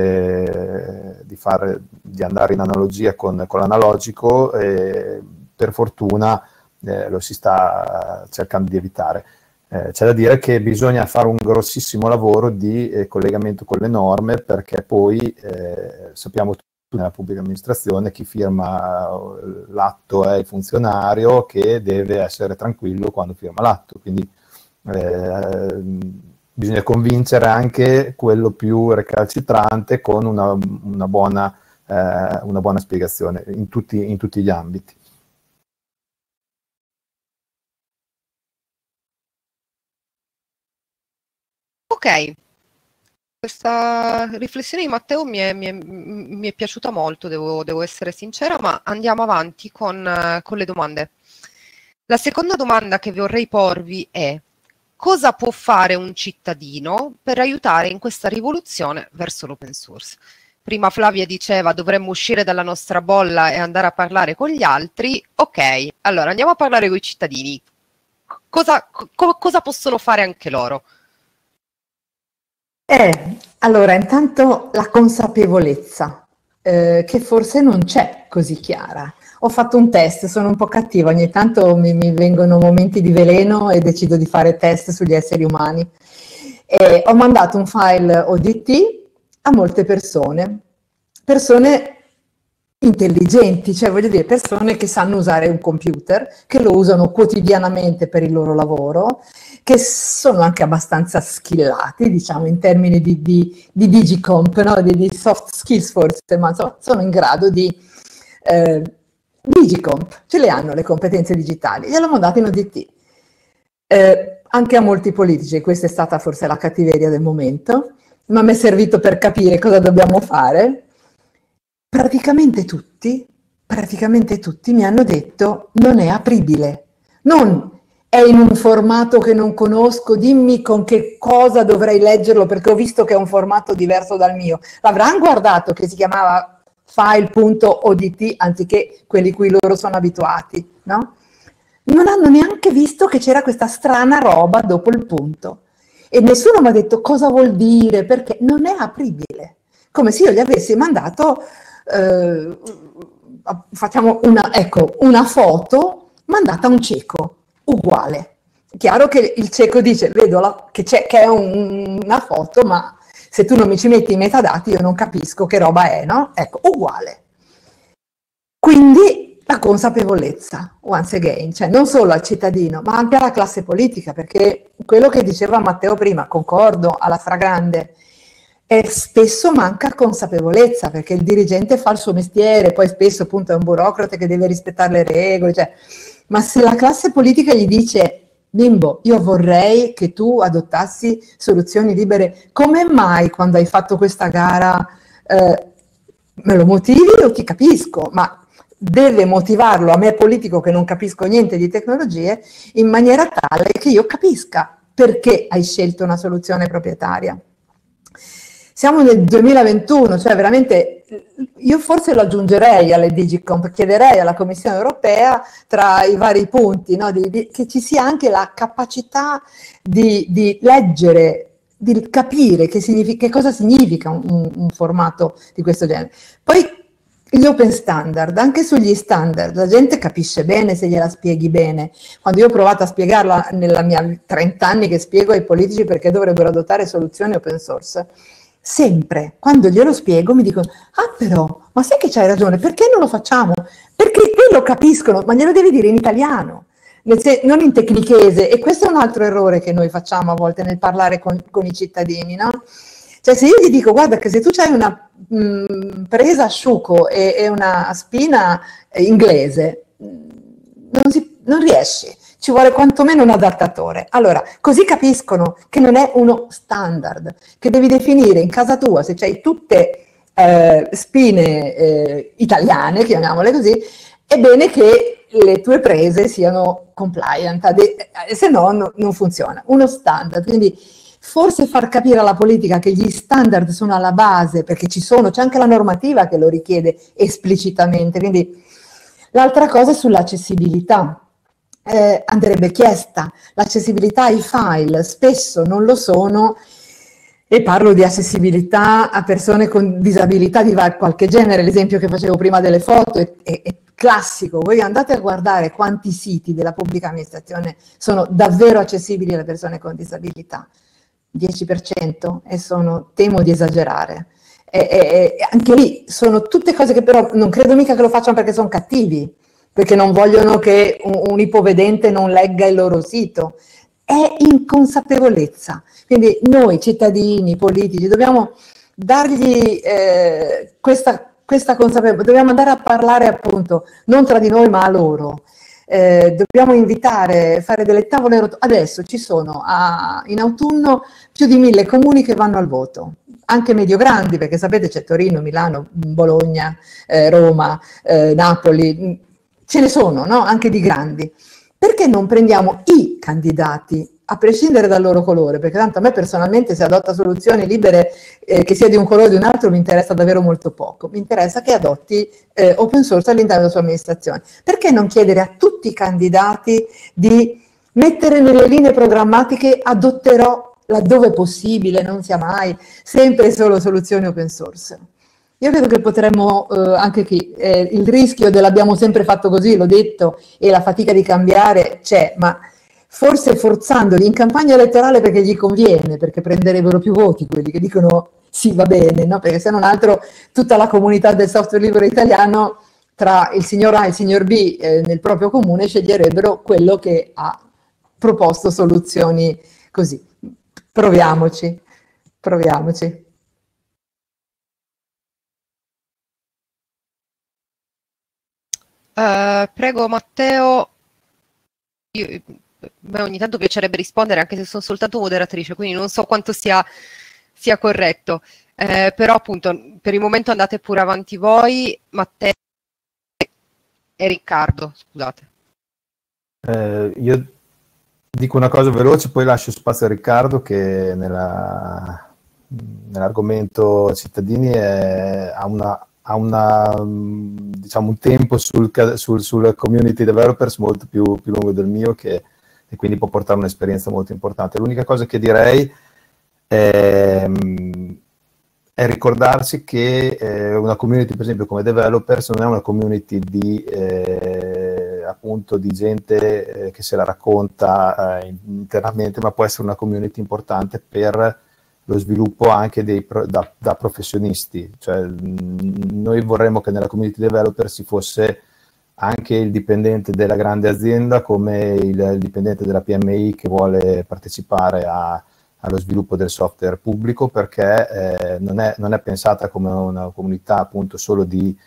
D: fare, di, fare, di andare in analogia con, con l'analogico, e per fortuna eh, lo si sta cercando di evitare. Eh, c'è da dire che bisogna fare un grossissimo lavoro di eh, collegamento con le norme, perché poi eh, sappiamo tutti nella pubblica amministrazione chi firma l'atto è il funzionario, che deve essere tranquillo quando firma l'atto, quindi eh, bisogna convincere anche quello più recalcitrante con una, una, buona, eh, una buona spiegazione in tutti, in tutti gli ambiti.
A: Ok. Questa riflessione di Matteo mi è, mi è, mi è piaciuta molto, devo, devo essere sincera, ma andiamo avanti con, con le domande. La seconda domanda che vorrei porvi è: cosa può fare un cittadino per aiutare in questa rivoluzione verso l'open source? Prima Flavia diceva dovremmo uscire dalla nostra bolla e andare a parlare con gli altri. Ok, allora andiamo a parlare con i cittadini. Cosa, co- cosa possono fare anche loro?
C: Eh, allora, intanto la consapevolezza, eh, che forse non c'è così chiara. Ho fatto un test, sono un po' cattiva, ogni tanto mi, mi vengono momenti di veleno e decido di fare test sugli esseri umani. E ho mandato un file O D T a molte persone, persone intelligenti, cioè voglio dire persone che sanno usare un computer, che lo usano quotidianamente per il loro lavoro, che sono anche abbastanza skillati, diciamo, in termini di, di, di digicomp, no? di, di soft skills forse, ma so, sono in grado di eh, digicomp, ce le hanno le competenze digitali, gliel'hanno dato in O D T. Eh, anche a molti politici, questa è stata forse la cattiveria del momento, ma mi è servito per capire cosa dobbiamo fare. Praticamente tutti, praticamente tutti mi hanno detto non è apribile, non è in un formato che non conosco, dimmi con che cosa dovrei leggerlo perché ho visto che è un formato diverso dal mio. L'avranno guardato che si chiamava file punto O D T anziché quelli cui loro sono abituati, no? Non hanno neanche visto che c'era questa strana roba dopo il punto. E nessuno mi ha detto cosa vuol dire, perché non è apribile. Come se io gli avessi mandato, eh, facciamo una, ecco, una foto mandata a un cieco, uguale. Chiaro che il cieco dice, vedo la, che, c'è, che è un, una foto, ma se tu non mi ci metti i metadati io non capisco che roba è, no? Ecco, uguale. Quindi la consapevolezza, once again, cioè non solo al cittadino, ma anche alla classe politica, perché quello che diceva Matteo prima, concordo alla stragrande, è spesso manca consapevolezza, perché il dirigente fa il suo mestiere, poi spesso appunto è un burocrate che deve rispettare le regole, cioè, ma se la classe politica gli dice bimbo, io vorrei che tu adottassi soluzioni libere, come mai quando hai fatto questa gara eh, me lo motivi o ti capisco, ma deve motivarlo a me politico che non capisco niente di tecnologie in maniera tale che io capisca perché hai scelto una soluzione proprietaria. Siamo nel duemilaventuno, cioè veramente io forse lo aggiungerei alle Digicomp, chiederei alla Commissione europea tra i vari punti, no, di, di, che ci sia anche la capacità di, di leggere, di capire che, significa, che cosa significa un, un, un formato di questo genere. Poi gli open standard, anche sugli standard, la gente capisce bene se gliela spieghi bene. Quando io ho provato a spiegarla nella mia trenta anni che spiego ai politici perché dovrebbero adottare soluzioni open source, sempre, quando glielo spiego mi dicono, ah però, ma sai che c'hai ragione, perché non lo facciamo? Perché quello capiscono, ma glielo devi dire in italiano, non in tecnichese, e questo è un altro errore che noi facciamo a volte nel parlare con, con i cittadini, no? Cioè se io gli dico, guarda che se tu hai una mh, presa asciugo e, e una spina inglese, non, si, non riesci, ci vuole quantomeno un adattatore. Allora, così capiscono che non è uno standard, che devi definire in casa tua, se c'hai tutte eh, spine eh, italiane, chiamiamole così, è bene che le tue prese siano compliant, se no, no non funziona. Uno standard, quindi forse far capire alla politica che gli standard sono alla base, perché ci sono, c'è anche la normativa che lo richiede esplicitamente. Quindi l'altra cosa è sull'accessibilità. Eh, andrebbe chiesta l'accessibilità ai file, spesso non lo sono, e parlo di accessibilità a persone con disabilità di qualche genere. L'esempio che facevo prima delle foto è, è, è classico. Voi andate a guardare quanti siti della pubblica amministrazione sono davvero accessibili alle persone con disabilità, dieci per cento, e sono, temo di esagerare. E, e, e anche lì sono tutte cose che però non credo mica che lo facciano perché sono cattivi, perché non vogliono che un, un ipovedente non legga il loro sito. È inconsapevolezza. Quindi noi cittadini, politici, dobbiamo dargli eh, questa, questa consapevolezza, dobbiamo andare a parlare appunto non tra di noi ma a loro. Eh, dobbiamo invitare, fare delle tavole rotonde. Adesso ci sono a, in autunno più di mille comuni che vanno al voto, anche medio-grandi, perché sapete c'è Torino, Milano, Bologna, eh, Roma, eh, Napoli, ce ne sono, no? Anche di grandi. Perché non prendiamo i candidati, a prescindere dal loro colore? Perché tanto a me personalmente se adotta soluzioni libere, eh, che sia di un colore o di un altro, mi interessa davvero molto poco. Mi interessa che adotti eh, open source all'interno della sua amministrazione. Perché non chiedere a tutti i candidati di mettere nelle linee programmatiche adotterò, laddove possibile, non sia mai, sempre e solo soluzioni open source? Io credo che potremmo, eh, anche qui, eh, il rischio dell'abbiamo sempre fatto così, l'ho detto, e la fatica di cambiare c'è, ma forse forzandoli in campagna elettorale perché gli conviene, perché prenderebbero più voti quelli che dicono sì, va bene, no? Perché se non altro tutta la comunità del software libero italiano, tra il signor A e il signor B eh, nel proprio comune, sceglierebbero quello che ha proposto soluzioni così. Proviamoci, proviamoci.
A: Uh, prego Matteo. Io, beh, ogni tanto piacerebbe rispondere anche se sono soltanto moderatrice, quindi non so quanto sia, sia corretto, eh, però appunto per il momento andate pure avanti voi, Matteo e Riccardo, scusate.
D: Eh, io dico una cosa veloce, poi lascio spazio a Riccardo che nella, nell'argomento cittadini è, ha, una, ha una, diciamo, un tempo sul, sul, sul community developers molto più, più lungo del mio che, e quindi può portare un'esperienza molto importante. L'unica cosa che direi è, è ricordarsi che eh, una community, per esempio, come developers non è una community di, eh, appunto, di gente eh, che se la racconta eh, internamente, ma può essere una community importante per lo sviluppo anche dei pro, da, da professionisti. Cioè, mh, noi vorremmo che nella community developer ci fosse anche il dipendente della grande azienda come il, il dipendente della P M I che vuole partecipare a allo sviluppo del software pubblico, perché eh, non, è, non è pensata come una comunità appunto solo di,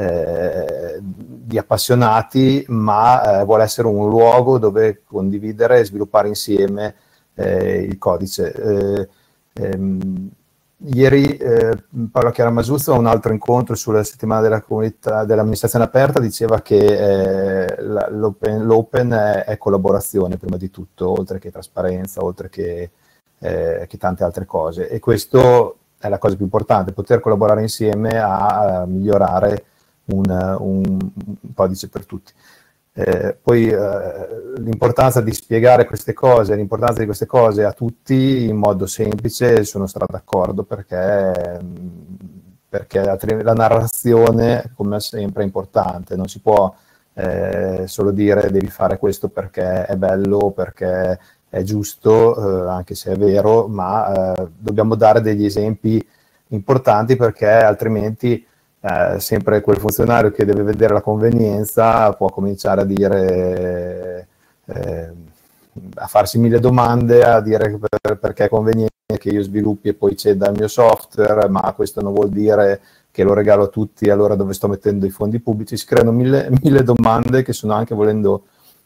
D: eh, di appassionati, ma eh, vuole essere un luogo dove condividere e sviluppare insieme eh, il codice. Eh, ehm, ieri eh, Paolo Chiara Masuzzo a un altro incontro sulla settimana della comunità dell'amministrazione aperta diceva che eh, l'open è, è collaborazione prima di tutto, oltre che trasparenza, oltre che Eh, che tante altre cose, e questo è la cosa più importante, poter collaborare insieme a, a migliorare un, un, un codice per tutti. Eh, poi eh, l'importanza di spiegare queste cose, l'importanza di queste cose a tutti in modo semplice, sono stato d'accordo, perché, perché la, la narrazione, come sempre, è importante, non si può eh, solo dire devi fare questo perché è bello, perché è giusto, eh, anche se è vero, ma eh, dobbiamo dare degli esempi importanti, perché altrimenti eh, sempre quel funzionario che deve vedere la convenienza può cominciare a dire, eh, a farsi mille domande, a dire per, perché è conveniente che io sviluppi e poi ceda il mio software, ma questo non vuol dire che lo regalo a tutti, allora dove sto mettendo i fondi pubblici? Si creano mille, mille domande che sono anche, volendo,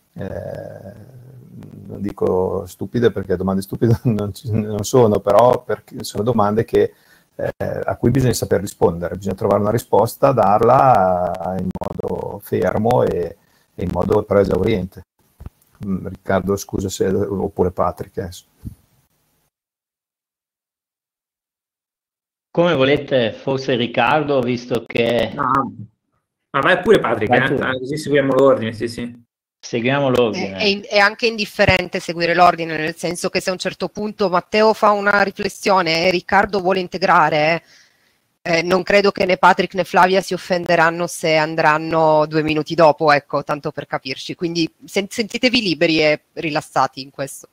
D: eh, non dico stupide, perché domande stupide non, ci, non sono, però perché sono domande che, eh, a cui bisogna saper rispondere, bisogna trovare una risposta, darla in modo fermo e, e in modo però esauriente. Riccardo, scusa se, oppure Patrick. Eh.
B: Come volete, forse Riccardo, visto che...
E: No, ma vai pure Patrick, eh? Così seguiamo l'ordine, sì sì.
B: Seguiamo l'ordine.
A: È, è anche indifferente seguire l'ordine, nel senso che se a un certo punto Matteo fa una riflessione e Riccardo vuole integrare, eh, non credo che né Patrick né Flavia si offenderanno se andranno due minuti dopo, ecco, tanto per capirci. Quindi sen- sentitevi liberi e rilassati in questo.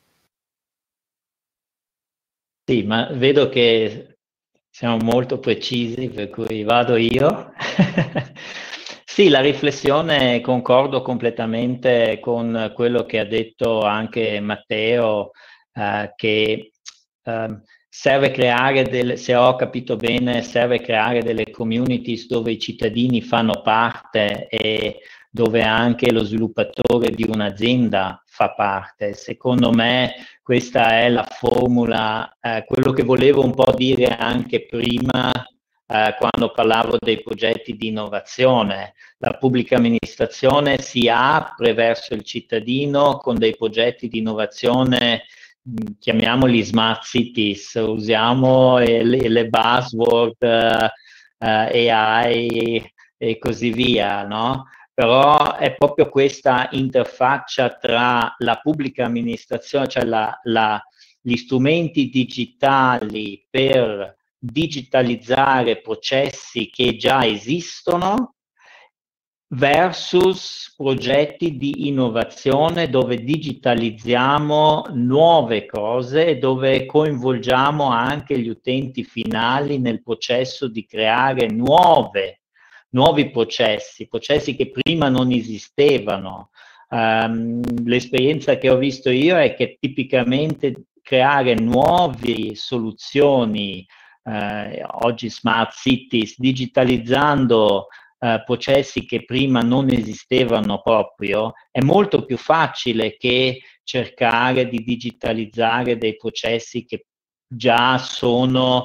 B: Sì, ma vedo che siamo molto precisi, per cui vado io. Sì, la riflessione, concordo completamente con quello che ha detto anche Matteo, eh, che eh, serve creare, del, se ho capito bene, serve creare delle communities dove i cittadini fanno parte e dove anche lo sviluppatore di un'azienda fa parte. Secondo me questa è la formula, eh, quello che volevo un po' dire anche prima, eh, quando parlavo dei progetti di innovazione. La pubblica amministrazione si apre verso il cittadino con dei progetti di innovazione, mh, chiamiamoli smart cities, usiamo le, le buzzword, eh, eh, A I e così via, no? Però è proprio questa interfaccia tra la pubblica amministrazione, cioè la, la, gli strumenti digitali per digitalizzare processi che già esistono versus progetti di innovazione dove digitalizziamo nuove cose, dove coinvolgiamo anche gli utenti finali nel processo di creare nuove, nuovi processi, processi che prima non esistevano. Um, l'esperienza che ho visto io è che tipicamente creare nuove soluzioni, eh, oggi smart cities, digitalizzando Uh, processi che prima non esistevano proprio, è molto più facile che cercare di digitalizzare dei processi che già sono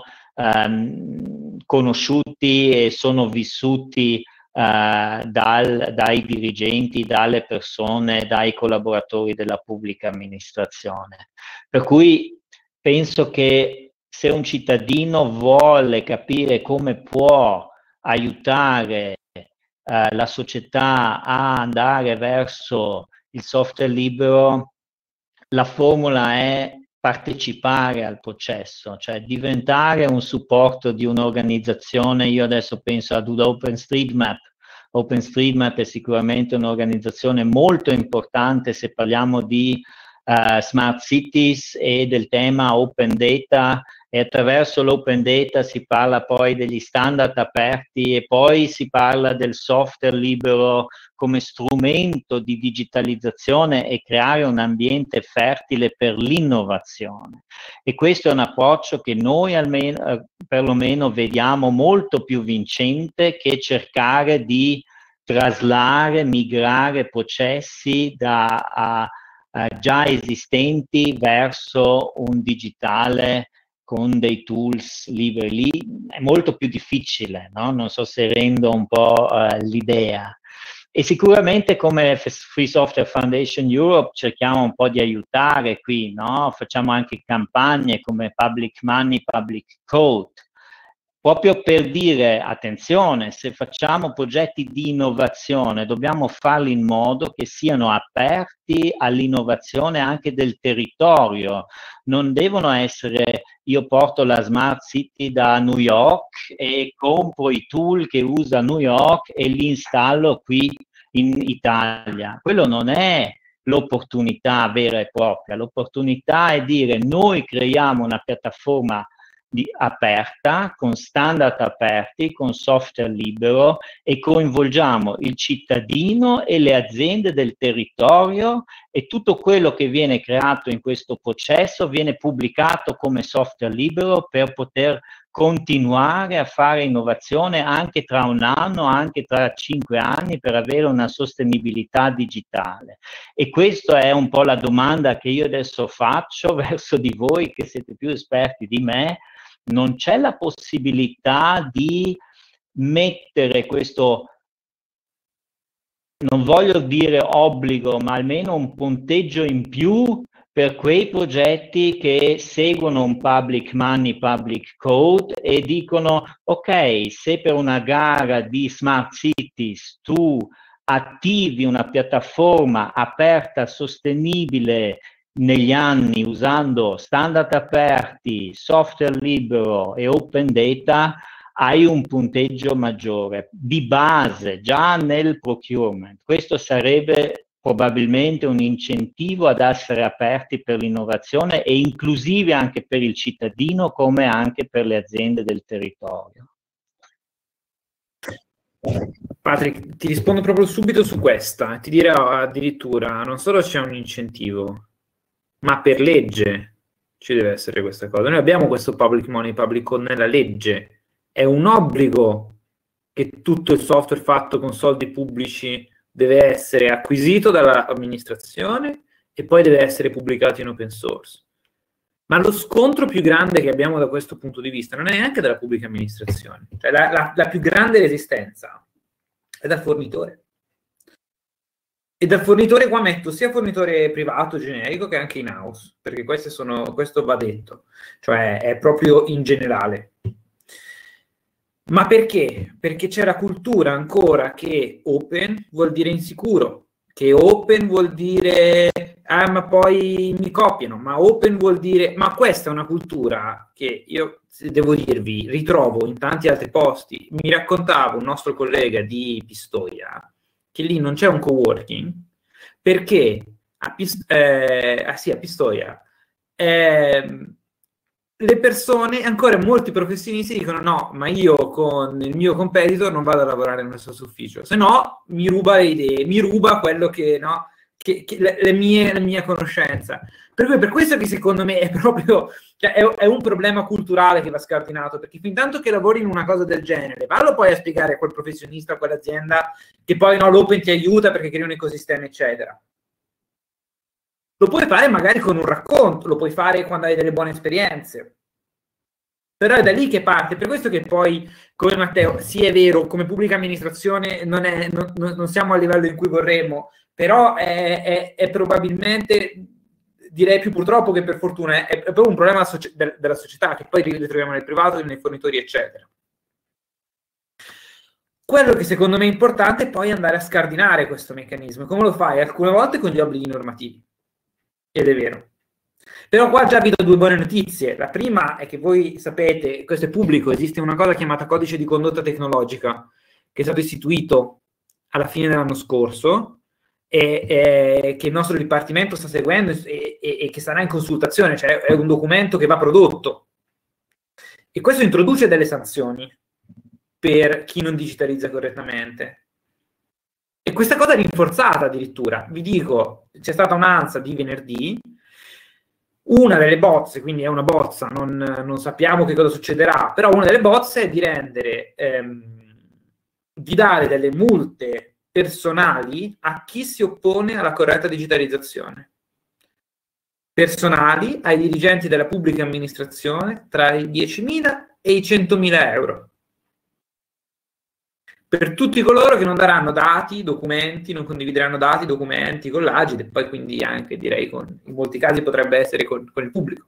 B: um, conosciuti e sono vissuti uh, dal, dai dirigenti, dalle persone, dai collaboratori della pubblica amministrazione. Per cui penso che se un cittadino vuole capire come può aiutare Uh, la società a andare verso il software libero, la formula è partecipare al processo, cioè diventare un supporto di un'organizzazione. Io adesso penso ad OpenStreetMap. OpenStreetMap è sicuramente un'organizzazione molto importante se parliamo di uh, smart cities e del tema open data, e attraverso l'open data si parla poi degli standard aperti e poi si parla del software libero come strumento di digitalizzazione e creare un ambiente fertile per l'innovazione. E questo è un approccio che noi almeno, eh, perlomeno vediamo molto più vincente che cercare di traslare, migrare processi da a, a già esistenti verso un digitale con dei tools liberi. Lì è molto più difficile, no? Non so se rendo un po' uh, l'idea. E sicuramente come Free Software Foundation Europe cerchiamo un po' di aiutare qui, no? Facciamo anche campagne come Public Money, Public Code, proprio per dire, attenzione, se facciamo progetti di innovazione dobbiamo farli in modo che siano aperti all'innovazione anche del territorio. Non devono essere, io porto la Smart City da New York e compro i tool che usa New York e li installo qui in Italia. Quello non è l'opportunità vera e propria. L'opportunità è dire noi creiamo una piattaforma Di, aperta, con standard aperti, con software libero e coinvolgiamo il cittadino e le aziende del territorio e tutto quello che viene creato in questo processo viene pubblicato come software libero per poter continuare a fare innovazione anche tra un anno, anche tra cinque anni per avere una sostenibilità digitale. E questa è un po' la domanda che io adesso faccio verso di voi che siete più esperti di me. Non c'è la possibilità di mettere questo, non voglio dire obbligo, ma almeno un punteggio in più per quei progetti che seguono un public money, public code e dicono ok, se per una gara di smart cities tu attivi una piattaforma aperta, sostenibile, negli anni usando standard aperti, software libero e open data, hai un punteggio maggiore di base già nel procurement. Questo sarebbe probabilmente un incentivo ad essere aperti per l'innovazione e inclusivi anche per il cittadino come anche per le aziende del territorio.
E: Patrick, ti rispondo proprio subito su questa. Ti dirò addirittura, non solo c'è un incentivo, ma per legge ci deve essere questa cosa. Noi abbiamo questo public money, public code nella legge. È un obbligo che tutto il software fatto con soldi pubblici deve essere acquisito dall'amministrazione e poi deve essere pubblicato in open source. Ma lo scontro più grande che abbiamo da questo punto di vista non è neanche dalla pubblica amministrazione. Cioè la, la, la più grande resistenza è dal fornitore. E dal fornitore qua metto sia fornitore privato generico che anche in house, perché queste sono, questo va detto, cioè è proprio in generale. Ma perché? Perché c'è la cultura ancora che open vuol dire insicuro, che open vuol dire ah ma poi mi copiano, ma open vuol dire, ma questa è una cultura che io devo dirvi ritrovo in tanti altri posti. Mi raccontava un nostro collega di Pistoia che lì non c'è un coworking, perché a, Pist- eh, ah sì, a Pistoia eh, le persone, ancora molti professionisti dicono no, ma io con il mio competitor non vado a lavorare nello stesso ufficio, se no mi ruba le idee, mi ruba quello che, no, che, che le, le mie, la mia conoscenza. Per cui per questo che secondo me è proprio, cioè è, è un problema culturale che va scardinato, perché fin tanto che lavori in una cosa del genere, vallo poi a spiegare a quel professionista, a quell'azienda, che poi no, l'open ti aiuta perché crea un ecosistema, eccetera. Lo puoi fare magari con un racconto, lo puoi fare quando hai delle buone esperienze, però è da lì che parte. Per questo che poi, come Matteo, sì è vero, come pubblica amministrazione non, è, non, non siamo al livello in cui vorremmo, però è, è, è probabilmente, direi più purtroppo che per fortuna, è, è proprio un problema della società, che poi ritroviamo nel privato, nei fornitori, eccetera. Quello che secondo me è importante è poi andare a scardinare questo meccanismo. Come lo fai? Alcune volte con gli obblighi normativi. Ed è vero. Però qua già vi do due buone notizie. La prima è che voi sapete, questo è pubblico, esiste una cosa chiamata codice di condotta tecnologica, che è stato istituito alla fine dell'anno scorso, e, e che il nostro dipartimento sta seguendo e, e, e che sarà in consultazione, cioè è un documento che va prodotto. E questo introduce delle sanzioni per chi non digitalizza correttamente. E questa cosa è rinforzata addirittura. Vi dico, c'è stata un'ANSA di venerdì, una delle bozze, quindi è una bozza, non, non sappiamo che cosa succederà, però una delle bozze è di rendere, ehm, di dare delle multe personali a chi si oppone alla corretta digitalizzazione. Personali ai dirigenti della pubblica amministrazione tra i diecimila e i centomila euro. Per tutti coloro che non daranno dati, documenti, non condivideranno dati, documenti con l'Agid, e poi quindi anche, direi, con, in molti casi potrebbe essere con, con il pubblico.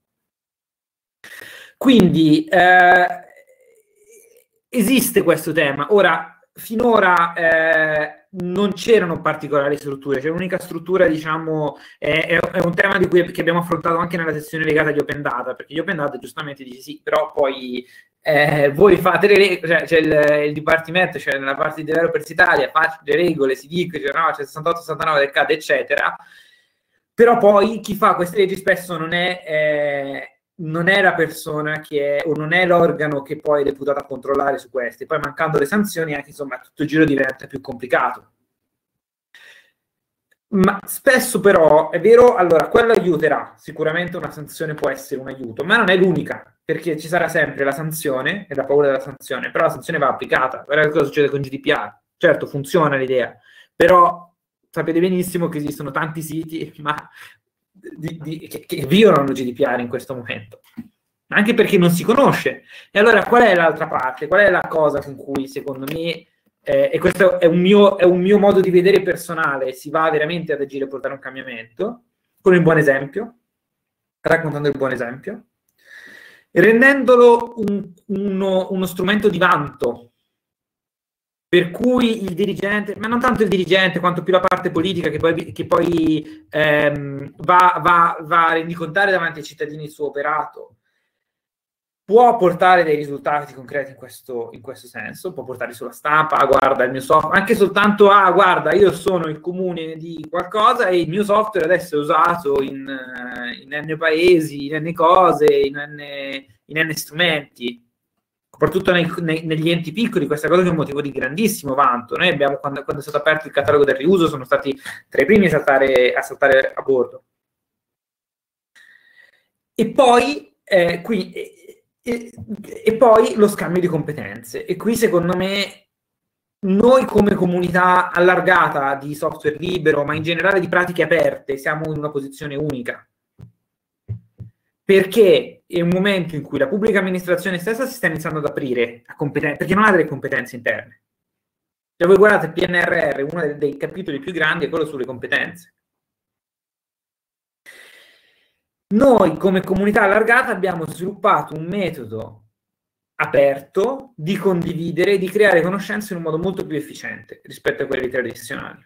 E: Quindi eh, esiste questo tema. Ora, finora eh, non c'erano particolari strutture, cioè l'unica struttura, diciamo, è, è un tema di cui che abbiamo affrontato anche nella sezione legata agli open data, perché gli open data giustamente dice sì, però poi Eh, voi fate le regole, cioè, c'è il, il dipartimento, cioè nella parte di Developers Italia, fa le regole, si dice, cioè, no, c'è sessantotto sessantanove del C A D, eccetera, però poi chi fa queste leggi spesso non è, eh, non è la persona che è, o non è l'organo che poi è deputato a controllare su questi, poi mancando le sanzioni anche, insomma, tutto il giro diventa più complicato. Ma spesso però, è vero, allora, quello aiuterà, sicuramente una sanzione può essere un aiuto, ma non è l'unica, perché ci sarà sempre la sanzione e la paura della sanzione, però la sanzione va applicata. Guardate cosa succede con G D P R. Certo, funziona l'idea, però sapete benissimo che esistono tanti siti ma di, di, che, che violano G D P R in questo momento, anche perché non si conosce. E allora qual è l'altra parte? Qual è la cosa con cui, secondo me, Eh, e questo è un, mio, è un mio modo di vedere personale, si va veramente ad agire e portare un cambiamento, con il buon esempio, raccontando il buon esempio, rendendolo un, uno, uno strumento di vanto, per cui il dirigente, ma non tanto il dirigente quanto più la parte politica che poi, che poi ehm, va, va, va a rendicontare davanti ai cittadini il suo operato, può portare dei risultati concreti in questo, in questo senso, può portarli sulla stampa, ah, guarda il mio software, anche soltanto, ah guarda io sono il comune di qualcosa e il mio software adesso è usato in, in n paesi, in n cose, in n, in n strumenti, soprattutto nei, nei, negli enti piccoli. Questa cosa è un motivo di grandissimo vanto. Noi abbiamo, quando, quando è stato aperto il catalogo del riuso, sono stati tra i primi a saltare a, saltare a bordo. E poi, eh, qui... E, e poi lo scambio di competenze, e qui secondo me noi come comunità allargata di software libero, ma in generale di pratiche aperte, siamo in una posizione unica, perché è un momento in cui la pubblica amministrazione stessa si sta iniziando ad aprire a competenze, perché non ha delle competenze interne. Se voi guardate il P N R R, uno dei, dei capitoli più grandi è quello sulle competenze. Noi come comunità allargata abbiamo sviluppato un metodo aperto di condividere e di creare conoscenze in un modo molto più efficiente rispetto a quelli tradizionali.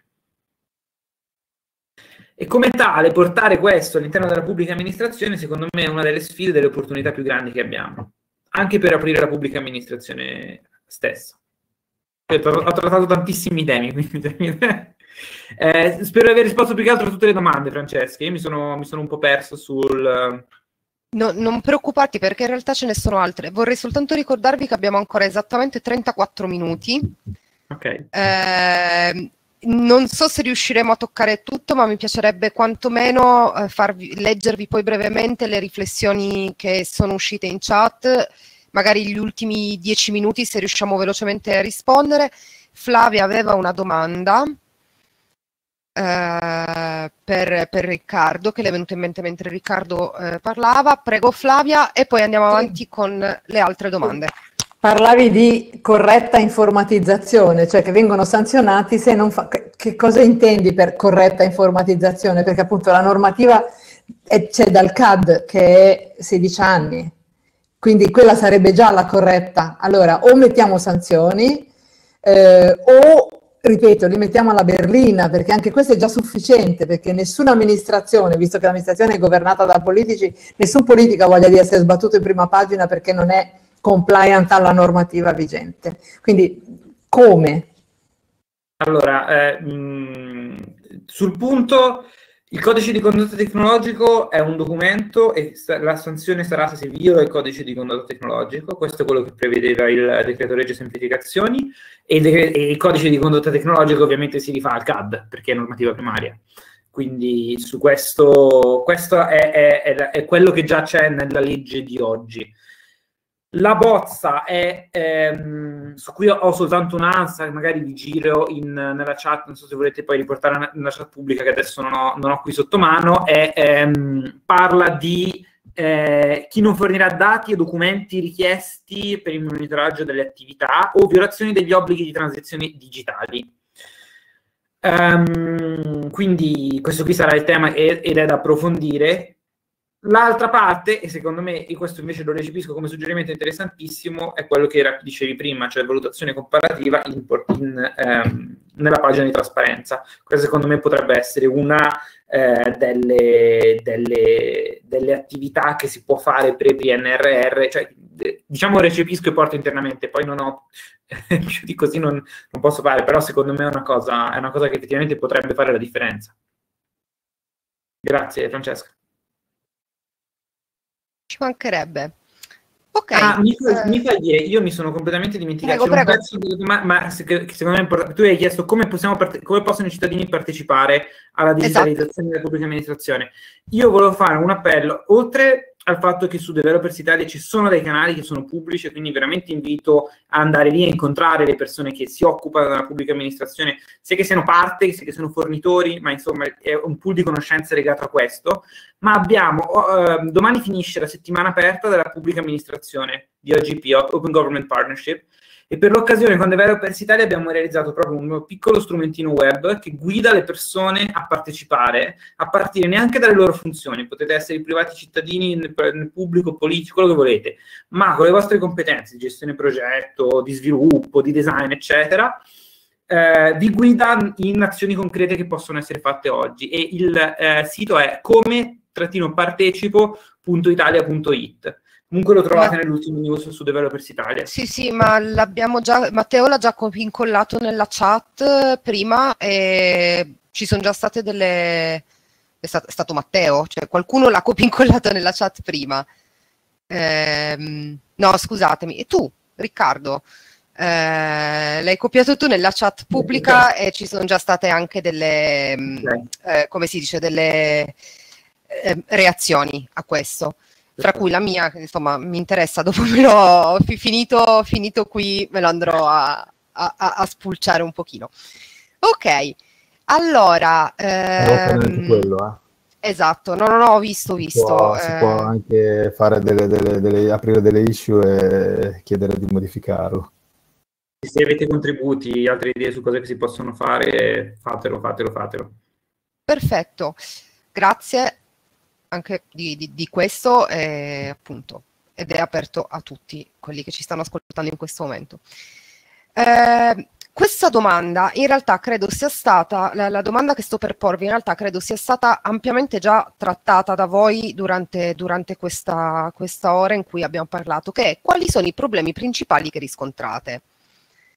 E: E come tale portare questo all'interno della pubblica amministrazione, secondo me, è una delle sfide e delle opportunità più grandi che abbiamo, anche per aprire la pubblica amministrazione stessa. Ho trattato tantissimi temi, quindi eh, spero di aver risposto più che altro a tutte le domande, Francesca. Io mi sono, mi sono un po' perso sul...
A: No, non preoccuparti perché in realtà ce ne sono altre. Vorrei soltanto ricordarvi che abbiamo ancora esattamente trentaquattro minuti.
E: Ok.
A: Eh, non so se riusciremo a toccare tutto, ma mi piacerebbe quantomeno eh, farvi, leggervi poi brevemente le riflessioni che sono uscite in chat, magari gli ultimi dieci minuti se riusciamo velocemente a rispondere. Flavia aveva una domanda eh, per, per Riccardo, che le è venuta in mente mentre Riccardo eh, parlava. Prego Flavia e poi andiamo avanti sì. con le altre domande.
C: Parlavi di corretta informatizzazione, cioè che vengono sanzionati se non fa... Che cosa intendi per corretta informatizzazione? Perché appunto la normativa c'è dal C A D che è sedici anni, quindi quella sarebbe già la corretta. Allora o mettiamo sanzioni eh, o, ripeto, li mettiamo alla berlina, perché anche questo è già sufficiente, perché nessuna amministrazione, visto che l'amministrazione è governata da politici, nessun politico ha voglia di essere sbattuto in prima pagina perché non è compliant alla normativa vigente. Quindi come?
E: Allora, eh, mh, sul punto, il codice di condotta tecnologico è un documento e la sanzione sarà se si viola il codice di condotta tecnologico. Questo è quello che prevedeva il decreto legge semplificazioni, e il, e il codice di condotta tecnologico ovviamente si rifà al C A D perché è normativa primaria. Quindi su questo, questo è, è, è, è quello che già c'è nella legge di oggi. La bozza è, ehm, su cui ho soltanto un'ansia, magari vi giro in, nella chat, non so se volete poi riportare nella chat pubblica che adesso non ho, non ho qui sotto mano, è, ehm, parla di eh, chi non fornirà dati e documenti richiesti per il monitoraggio delle attività o violazioni degli obblighi di transizione digitali. Um, quindi questo qui sarà il tema ed è da approfondire. L'altra parte, e secondo me, e questo invece lo recepisco come suggerimento interessantissimo, è quello che era, dicevi prima, cioè valutazione comparativa in, in, ehm, nella pagina di trasparenza. Questa secondo me potrebbe essere una eh, delle, delle, delle attività che si può fare pre-P N R R, cioè diciamo recepisco e porto internamente, poi non ho più di così non, non posso fare, però secondo me è una cosa, è una cosa che effettivamente potrebbe fare la differenza. Grazie Francesca.
A: Ci mancherebbe. Ok.
E: Ah, mi, fa, eh, mi fai dire, io mi sono completamente dimenticato.
A: Prego, prego.
E: Un pezzo, ma, ma secondo me è importante. Tu hai chiesto come, possiamo parte- come possono i cittadini partecipare alla digitalizzazione esatto. della pubblica amministrazione. Io volevo fare un appello, oltre al fatto che su Developers Italia ci sono dei canali che sono pubblici, quindi veramente invito a andare lì a incontrare le persone che si occupano della pubblica amministrazione, sia che siano parte, sia che siano fornitori, ma insomma è un pool di conoscenze legato a questo. Ma abbiamo, uh, domani finisce la settimana aperta della pubblica amministrazione di O G P, Open Government Partnership, e per l'occasione con Developers Italia abbiamo realizzato proprio un piccolo strumentino web che guida le persone a partecipare, a partire neanche dalle loro funzioni. Potete essere i privati cittadini, nel, nel pubblico, politico, quello che volete, ma con le vostre competenze di gestione progetto, di sviluppo, di design, eccetera, eh, vi guida in azioni concrete che possono essere fatte oggi. E il eh, sito è come partecipo punto italia punto it. Comunque lo trovate ma... nell'ultimo news su Developers Italia.
A: Sì, sì, ma l'abbiamo già, Matteo l'ha già incollato nella chat prima e ci sono già state delle... È stato, è stato Matteo? Cioè qualcuno l'ha incollato nella chat prima. Ehm, no, scusatemi. E tu, Riccardo? Eh, l'hai copiato tu nella chat pubblica e ci sono già state anche delle... Okay. Eh, come si dice, delle eh, reazioni a questo. Tra cui la mia, che insomma mi interessa, dopo me l'ho finito, finito qui, me lo andrò a, a, a spulciare un pochino. Ok, allora... Ehm,
D: anche quello, eh.
A: Esatto, no, no, no, ho visto, ho visto.
D: Si può,
A: eh,
D: si può anche fare delle, delle, delle, aprire delle issue e chiedere di modificarlo.
E: Se avete contributi, altre idee su cose che si possono fare, fatelo, fatelo, fatelo.
A: Perfetto, grazie anche di, di, di questo, eh, appunto, ed è aperto a tutti quelli che ci stanno ascoltando in questo momento. Eh, questa domanda in realtà credo sia stata, la, la domanda che sto per porvi in realtà credo sia stata ampiamente già trattata da voi durante, durante questa, questa ora in cui abbiamo parlato, che è quali sono i problemi principali che riscontrate.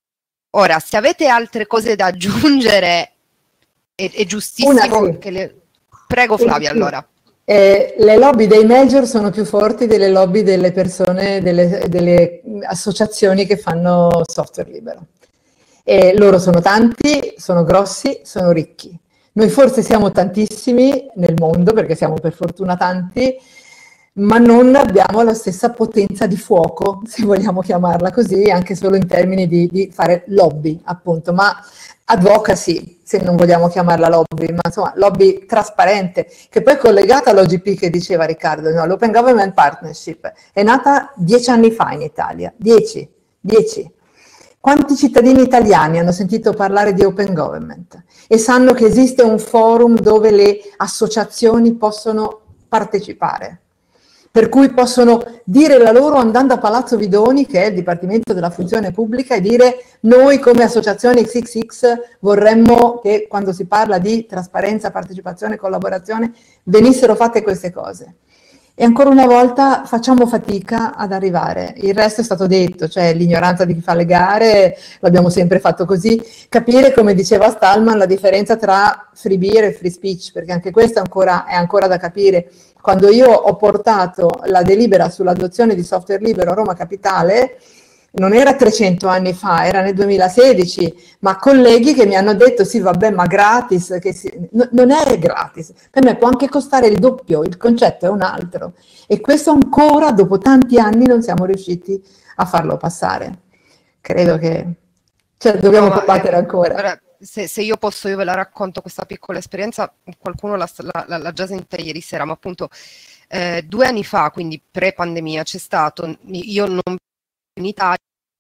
A: Ora, se avete altre cose da aggiungere, è, è giustissimo
C: Una, sì.
A: che le... Prego Flavia,
C: Sì.
A: allora.
C: Eh, le lobby dei major sono più forti delle lobby delle persone, delle, delle associazioni che fanno software libero. E loro sono tanti, sono grossi, sono ricchi. Noi forse siamo tantissimi nel mondo, perché siamo per fortuna tanti, ma non abbiamo la stessa potenza di fuoco, se vogliamo chiamarla così, anche solo in termini di, di fare lobby, appunto, ma advocacy, se non vogliamo chiamarla lobby, ma insomma lobby trasparente, che poi è collegata all'O G P che diceva Riccardo, no? L'Open Government Partnership è nata dieci anni fa in Italia, dieci, dieci. Quanti cittadini italiani hanno sentito parlare di Open Government e sanno che esiste un forum dove le associazioni possono partecipare? Per cui possono dire la loro andando a Palazzo Vidoni, che è il Dipartimento della Funzione Pubblica, e dire noi come associazione X X X vorremmo che quando si parla di trasparenza, partecipazione, collaborazione, venissero fatte queste cose. E ancora una volta facciamo fatica ad arrivare. Il resto è stato detto, cioè l'ignoranza di chi fa le gare, l'abbiamo sempre fatto così. Capire, come diceva Stallman, la differenza tra free beer e free speech, perché anche questo è ancora, è ancora da capire. Quando io ho portato la delibera sull'adozione di software libero a Roma Capitale, non era trecento anni fa, era nel duemilasedici, ma colleghi che mi hanno detto sì vabbè ma gratis, che si... no, non è gratis, per me può anche costare il doppio, il concetto è un altro e questo ancora dopo tanti anni non siamo riusciti a farlo passare. Credo che cioè, dobbiamo no, combattere eh, ancora.
A: Ora, se, se io posso, io ve la racconto questa piccola esperienza, qualcuno l'ha, l'ha, l'ha già sentita ieri sera, ma appunto eh, due anni fa, quindi pre-pandemia, c'è stato, io non in Italia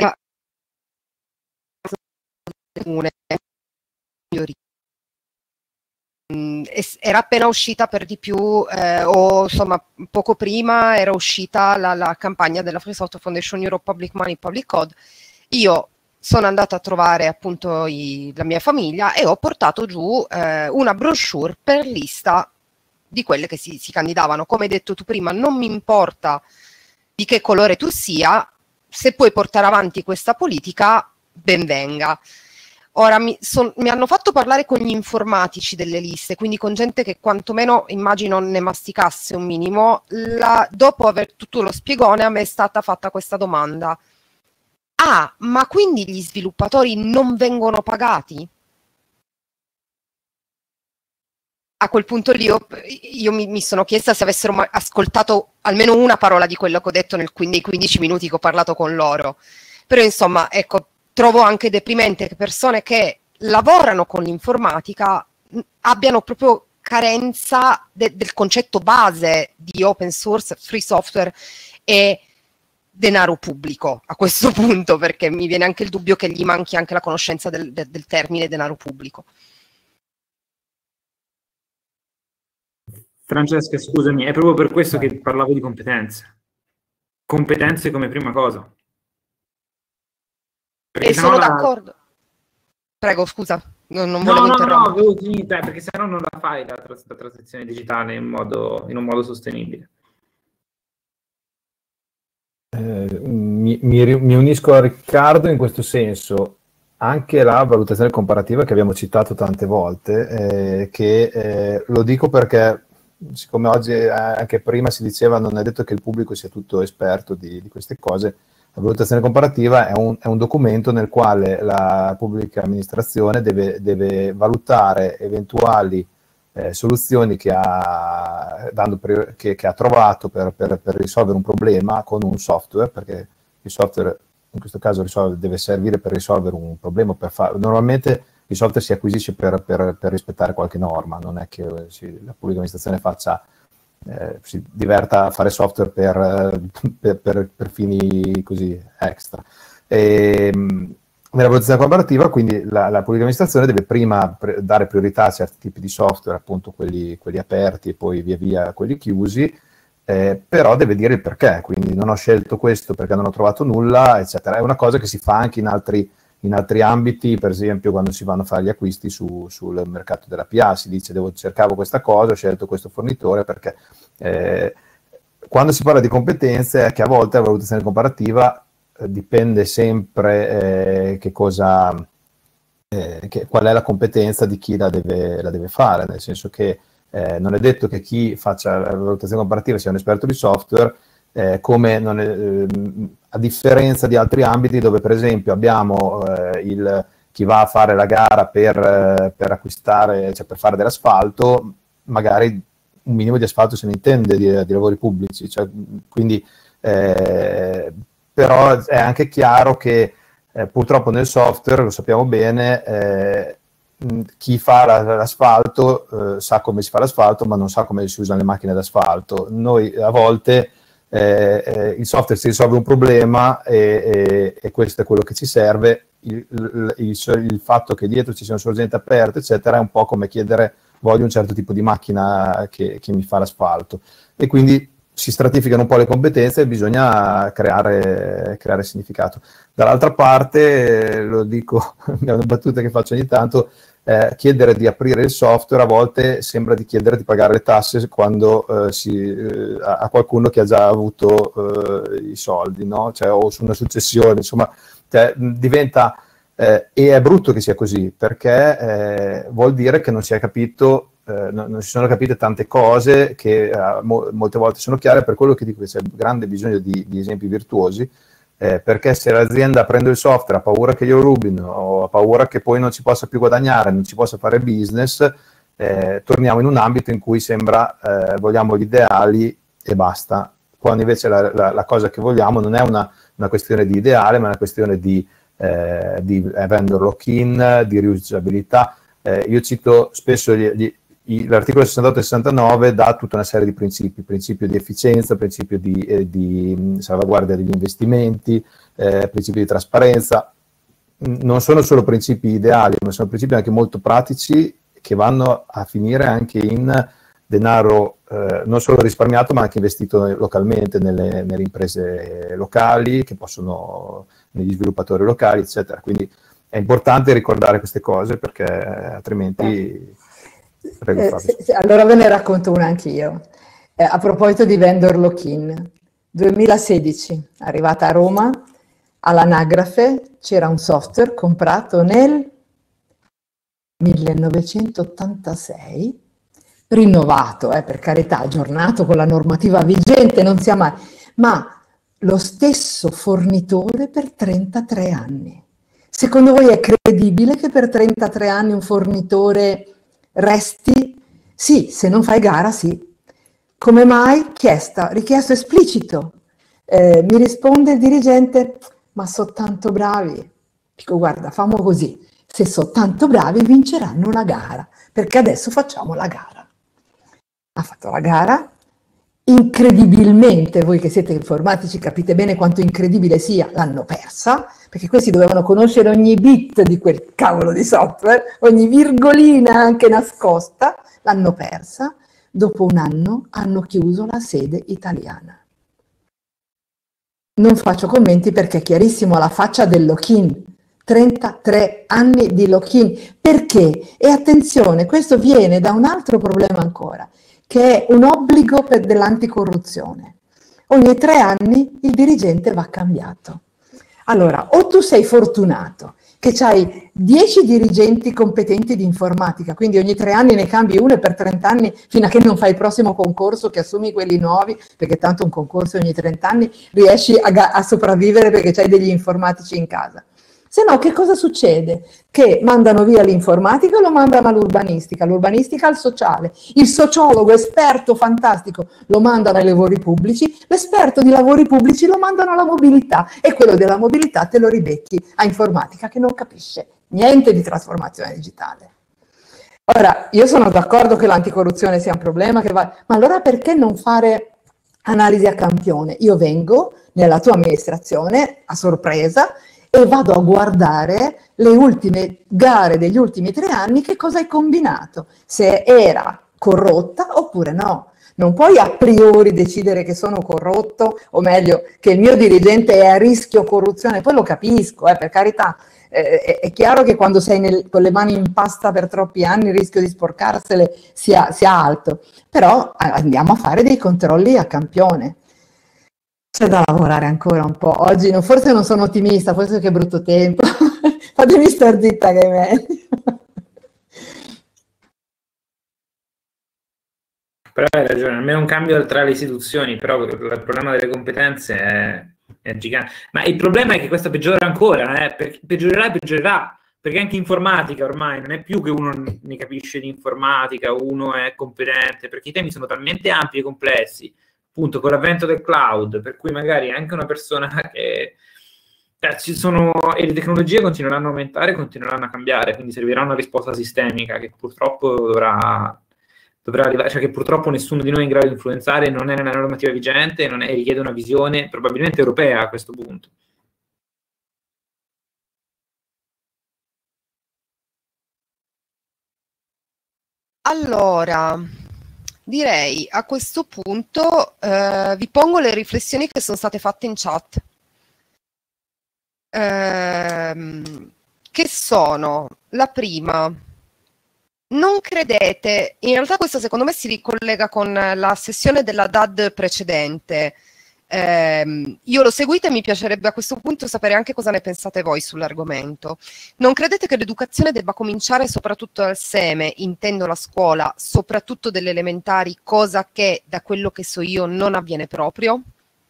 A: era appena uscita per di più eh, o insomma poco prima era uscita la, la campagna della Free Software Foundation Europe Public Money Public Code. Io sono andata a trovare appunto i, la mia famiglia e ho portato giù eh, una brochure per lista di quelle che si, si candidavano. Come hai detto tu prima, non mi importa di che colore tu sia, se puoi portare avanti questa politica, ben venga. Ora, mi, son, mi hanno fatto parlare con gli informatici delle liste, quindi con gente che quantomeno, immagino, ne masticasse un minimo. La, dopo aver tutto lo spiegone, a me è stata fatta questa domanda. Ah, ma quindi gli sviluppatori non vengono pagati? A quel punto lì io, io mi, mi sono chiesta se avessero ascoltato almeno una parola di quello che ho detto nel, nei quindici minuti che ho parlato con loro. Però insomma, ecco, trovo anche deprimente che persone che lavorano con l'informatica abbiano proprio carenza de, del concetto base di open source, free software e denaro pubblico a questo punto, perché mi viene anche il dubbio che gli manchi anche la conoscenza del, del, del termine denaro pubblico.
E: Francesca, scusami, è proprio per questo che parlavo di competenze. Competenze come prima cosa.
A: Perché e sono la... d'accordo. Prego, scusa, non, non
E: no,
A: volevo
E: no,
A: interrompere.
E: No, avevo finito, perché sennò non la fai la, tras- la transizione digitale in, modo, in un modo sostenibile.
D: Eh, mi, mi, mi unisco a Riccardo in questo senso. Anche la valutazione comparativa che abbiamo citato tante volte, eh, che eh, lo dico perché siccome oggi eh, anche prima si diceva non è detto che il pubblico sia tutto esperto di, di queste cose, la valutazione comparativa è un, è un documento nel quale la pubblica amministrazione deve, deve valutare eventuali eh, soluzioni che ha, dando prior- che, che ha trovato per, per, per risolvere un problema con un software, perché il software in questo caso risolve, deve servire per risolvere un problema. Per far, normalmente il software si acquisisce per, per, per rispettare qualche norma, non è che si, la pubblica amministrazione faccia, eh, si diverta a fare software per, per, per, per fini così extra. E, nella valutazione comparativa, quindi la, la pubblica amministrazione deve prima pre- dare priorità a certi tipi di software, appunto quelli, quelli aperti e poi via via quelli chiusi, Eh, però deve dire il perché, quindi non ho scelto questo perché non ho trovato nulla, eccetera. È una cosa che si fa anche in altri, in altri ambiti, per esempio quando si vanno a fare gli acquisti su, sul mercato della P A, si dice devo, cercavo questa cosa, ho scelto questo fornitore perché eh, quando si parla di competenze è che a volte la valutazione comparativa eh, dipende sempre eh, che cosa, eh, che, qual è la competenza di chi la deve, la deve fare, nel senso che eh, non è detto che chi faccia la valutazione comparativa sia un esperto di software, eh, come non è, eh, a differenza di altri ambiti dove per esempio abbiamo eh, il, chi va a fare la gara per, eh, per acquistare, cioè per fare dell'asfalto, magari un minimo di asfalto se ne intende di, di lavori pubblici, cioè, quindi eh, però è anche chiaro che eh, purtroppo nel software, lo sappiamo bene, eh, chi fa la, l'asfalto eh, sa come si fa l'asfalto, ma non sa come si usano le macchine d'asfalto. Noi a volte eh, eh, il software si risolve un problema e, e, e questo è quello che ci serve. Il, il, il, il fatto che dietro ci siano sorgenti aperte, eccetera, è un po' come chiedere voglio un certo tipo di macchina che, che mi fa l'asfalto. E quindi si stratificano un po' le competenze e bisogna creare, creare significato. Dall'altra parte, lo dico, è una battuta che faccio ogni tanto, eh, chiedere di aprire il software a volte sembra di chiedere di pagare le tasse quando eh, si, eh, a qualcuno che ha già avuto eh, i soldi, no? Cioè, o su una successione, insomma, cioè, diventa... Eh, e è brutto che sia così, perché eh, vuol dire che non si è capito, eh, non, non si sono capite tante cose che eh, mo- molte volte sono chiare, per quello che dico che c'è grande bisogno di, di esempi virtuosi, eh, perché se l'azienda prende il software ha paura che glielo rubino o ha paura che poi non ci possa più guadagnare, non ci possa fare business, eh, torniamo in un ambito in cui sembra eh, vogliamo gli ideali e basta, quando invece la, la, la cosa che vogliamo non è una, una questione di ideale, ma è una questione di Eh, di vendor lock-in, di riusabilità. Eh, io cito spesso gli, gli, gli, l'articolo sessantotto e sessantanove dà tutta una serie di principi, principio di efficienza, principio di, eh, di salvaguardia degli investimenti, eh, principio di trasparenza. Non sono solo principi ideali, ma sono principi anche molto pratici che vanno a finire anche in denaro eh, non solo risparmiato ma anche investito localmente nelle, nelle imprese locali che possono, negli sviluppatori locali, eccetera. Quindi è importante ricordare queste cose perché altrimenti...
C: Eh, se, se, allora ve ne racconto una anch'io. Eh, a proposito di vendor lock-in, duemilasedici, arrivata a Roma, all'anagrafe c'era un software comprato nel millenovecentottantasei, rinnovato, eh, per carità, aggiornato con la normativa vigente, non sia mai, ma lo stesso fornitore per trentatré anni. Secondo voi è credibile che per trentatré anni un fornitore resti? Sì, se non fai gara, sì. Come mai? Chiesta, richiesto esplicito. Eh, mi risponde il dirigente, ma sono tanto bravi. Dico, guarda, famo così, se sono tanto bravi vinceranno la gara, perché adesso facciamo la gara. Ha fatto la gara, incredibilmente, voi che siete informatici capite bene quanto incredibile sia, l'hanno persa, perché questi dovevano conoscere ogni bit di quel cavolo di software, ogni virgolina anche nascosta, l'hanno persa. Dopo un anno hanno chiuso la sede italiana. Non faccio commenti perché è chiarissimo alla faccia del lock-in. trentatré anni di lock-in. Perché? E attenzione, questo viene da un altro problema ancora, che è un obbligo per dell'anticorruzione. Ogni tre anni il dirigente va cambiato. Allora, o tu sei fortunato che hai dieci dirigenti competenti di informatica, quindi ogni tre anni ne cambi uno e per trenta anni, fino a che non fai il prossimo concorso, che assumi quelli nuovi, perché tanto un concorso ogni trenta anni riesci a, a sopravvivere perché hai degli informatici in casa. Se no, che cosa succede? Che mandano via l'informatica e lo mandano all'urbanistica, l'urbanistica al sociale, il sociologo esperto fantastico lo mandano ai lavori pubblici, l'esperto di lavori pubblici lo mandano alla mobilità e quello della mobilità te lo ribecchi a informatica che non capisce niente di trasformazione digitale. Ora, io sono d'accordo che l'anticorruzione sia un problema, che va... ma allora perché non fare analisi a campione? Io vengo nella tua amministrazione a sorpresa e vado a guardare le ultime gare degli ultimi tre anni, che cosa hai combinato, se era corrotta oppure no. Non puoi a priori decidere che sono corrotto, o meglio, che il mio dirigente è a rischio corruzione, poi lo capisco, eh, per carità, eh, è, è chiaro che quando sei nel, con le mani in pasta per troppi anni il rischio di sporcarsele sia, sia alto, però andiamo a fare dei controlli a campione. C'è da lavorare ancora un po'. Oggi no, forse non sono ottimista, forse che brutto tempo. Fatemi star zitta che è meglio.
E: Però hai ragione, almeno un cambio tra le istituzioni, però il problema delle competenze è, è gigante. Ma il problema è che questo peggiora ancora, eh, perché peggiorerà e peggiorerà, perché anche informatica ormai non è più che uno ne capisce di informatica, uno è competente, perché i temi sono talmente ampi e complessi, appunto con l'avvento del cloud, per cui magari anche una persona che... Eh, ci sono, e le tecnologie continueranno a aumentare, continueranno a cambiare, quindi servirà una risposta sistemica che purtroppo dovrà... dovrà arrivare, cioè che purtroppo nessuno di noi è in grado di influenzare, non è nella normativa vigente, non è, richiede una visione probabilmente europea a questo punto.
A: Allora, direi a questo punto eh, vi pongo le riflessioni che sono state fatte in chat. Ehm, che sono la prima: non credete, in realtà questo secondo me si ricollega con la sessione della D A D precedente. Eh, io l'ho seguita e mi piacerebbe a questo punto sapere anche cosa ne pensate voi sull'argomento. Non credete che l'educazione debba cominciare soprattutto dal seme, intendo la scuola, soprattutto delle elementari, cosa che da quello che so io non avviene proprio?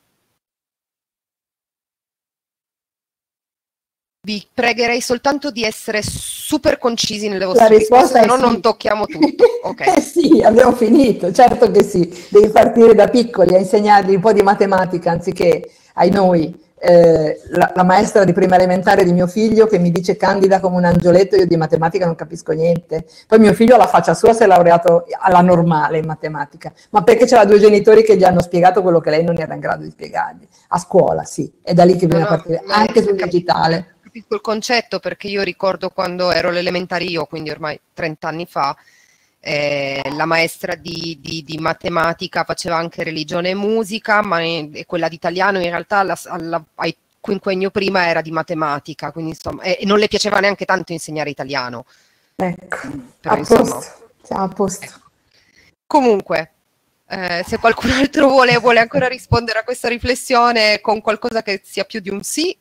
A: Vi pregherei soltanto di essere super concisi nelle vostre
C: La risposta
A: risposte, se
C: è
A: no
C: sì.
A: non tocchiamo tutto. Okay.
C: Eh sì, abbiamo finito, certo che sì. Devi partire da piccoli a insegnargli un po' di matematica anziché ai noi. Eh, la, la maestra di prima elementare di mio figlio che mi dice candida come un angioletto, io di matematica non capisco niente. Poi mio figlio alla faccia sua si è laureato alla normale in matematica, ma perché c'era due genitori che gli hanno spiegato quello che lei non era in grado di spiegargli. A scuola, sì, è da lì che bisogna
A: No, no,
C: partire,
A: ma
C: anche sul
A: capisco-
C: digitale.
A: Capisco il concetto, perché io ricordo quando ero all'elementare io, quindi ormai trenta anni fa, eh, la maestra di, di- di matematica faceva anche religione e musica, ma e quella di italiano in realtà alla, alla, ai quinquennio prima era di matematica, quindi insomma, e, e non le piaceva neanche tanto insegnare italiano.
C: Ecco,
A: Però,
C: a
A: insomma,
C: posto, siamo a posto.
A: ecco. Comunque, eh, se qualcun altro vuole, vuole ancora rispondere a questa riflessione con qualcosa che sia più di un sì.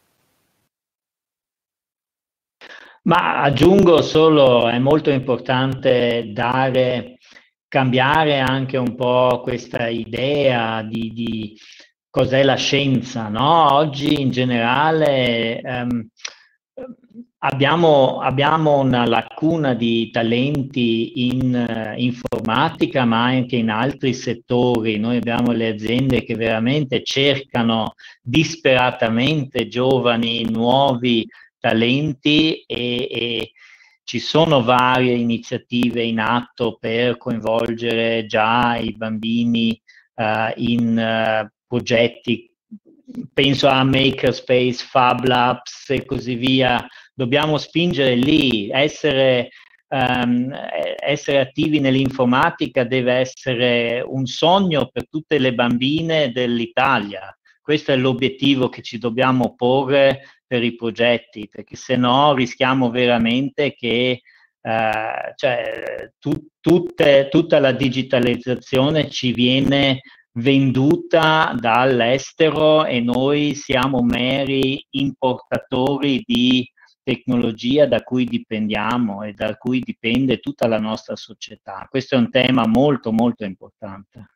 B: Ma aggiungo solo, è molto importante dare, cambiare anche un po' questa idea di, di cos'è la scienza, no? Oggi in generale ehm, abbiamo, abbiamo una lacuna di talenti in eh, informatica, ma anche in altri settori. Noi abbiamo le aziende che veramente cercano disperatamente giovani, nuovi talenti e, e ci sono varie iniziative in atto per coinvolgere già i bambini uh, in uh, progetti, penso a Makerspace, Fab Labs e così via. Dobbiamo spingere lì, essere, um, essere attivi nell'informatica deve essere un sogno per tutte le bambine dell'Italia. Questo è l'obiettivo che ci dobbiamo porre per i progetti, perché se no rischiamo veramente che eh, cioè, tu, tutte, tutta la digitalizzazione ci viene venduta dall'estero e noi siamo meri importatori di tecnologia da cui dipendiamo e da cui dipende tutta la nostra società. Questo è un tema molto molto importante.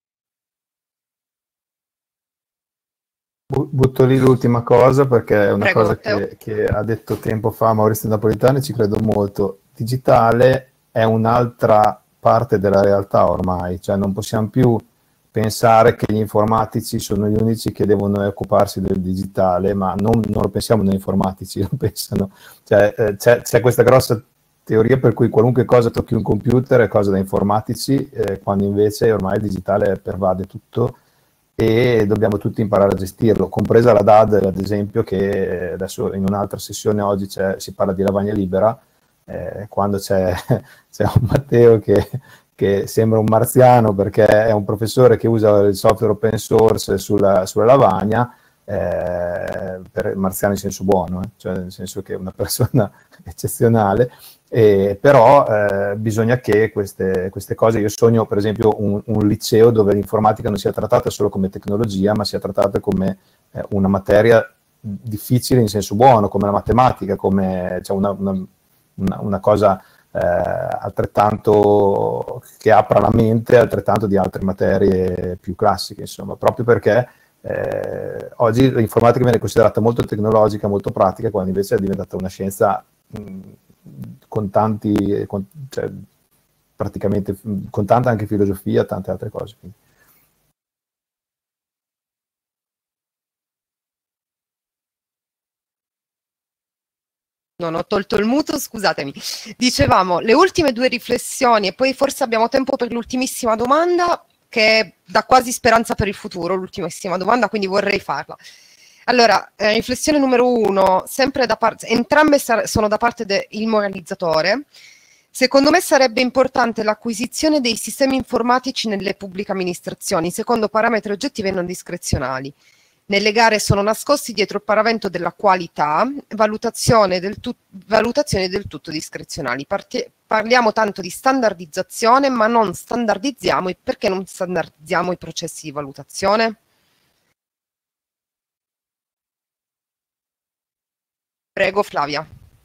D: Butto lì l'ultima cosa perché è una
A: Prego,
D: cosa che, che ha detto tempo fa Maurizio Napolitano e ci credo molto. Digitale è un'altra parte della realtà ormai, cioè non possiamo più pensare che gli informatici sono gli unici che devono occuparsi del digitale, ma non, non lo pensiamo noi informatici, lo pensano. Cioè, eh, c'è, c'è questa grossa teoria per cui qualunque cosa tocchi un computer è cosa da informatici, eh, quando invece ormai il digitale pervade tutto e dobbiamo tutti imparare a gestirlo, compresa la D A D, ad esempio, che adesso in un'altra sessione oggi si parla di lavagna libera, eh, quando c'è, c'è un Matteo che, che sembra un marziano perché è un professore che usa il software open source sulla, sulla lavagna, eh, per marziano in senso buono, eh, cioè nel senso che è una persona eccezionale, E, però eh, bisogna che queste, queste cose, io sogno per esempio un, un liceo dove l'informatica non sia trattata solo come tecnologia, ma sia trattata come eh, una materia difficile in senso buono, come la matematica, come cioè una, una, una, una cosa eh, altrettanto che apra la mente, altrettanto di altre materie più classiche, insomma, proprio perché eh, oggi l'informatica viene considerata molto tecnologica, molto pratica, quando invece è diventata una scienza mh, con tanti, con, cioè, praticamente con tanta anche filosofia, tante altre cose. Quindi.
A: Non ho tolto il muto, scusatemi. Dicevamo, le ultime due riflessioni e poi forse abbiamo tempo per l'ultimissima domanda, che dà quasi speranza per il futuro, l'ultimissima domanda, quindi vorrei farla. Allora, eh, riflessione numero uno, sempre da parte, entrambe sono da parte del moralizzatore. Secondo me sarebbe importante l'acquisizione dei sistemi informatici nelle pubbliche amministrazioni, secondo parametri oggettivi e non discrezionali. Nelle gare sono nascosti dietro il paravento della qualità, valutazione del, tu- valutazioni del tutto discrezionali. Parti- parliamo tanto di standardizzazione, ma non standardizziamo, perché non standardizziamo i processi di valutazione? Prego, Flavia.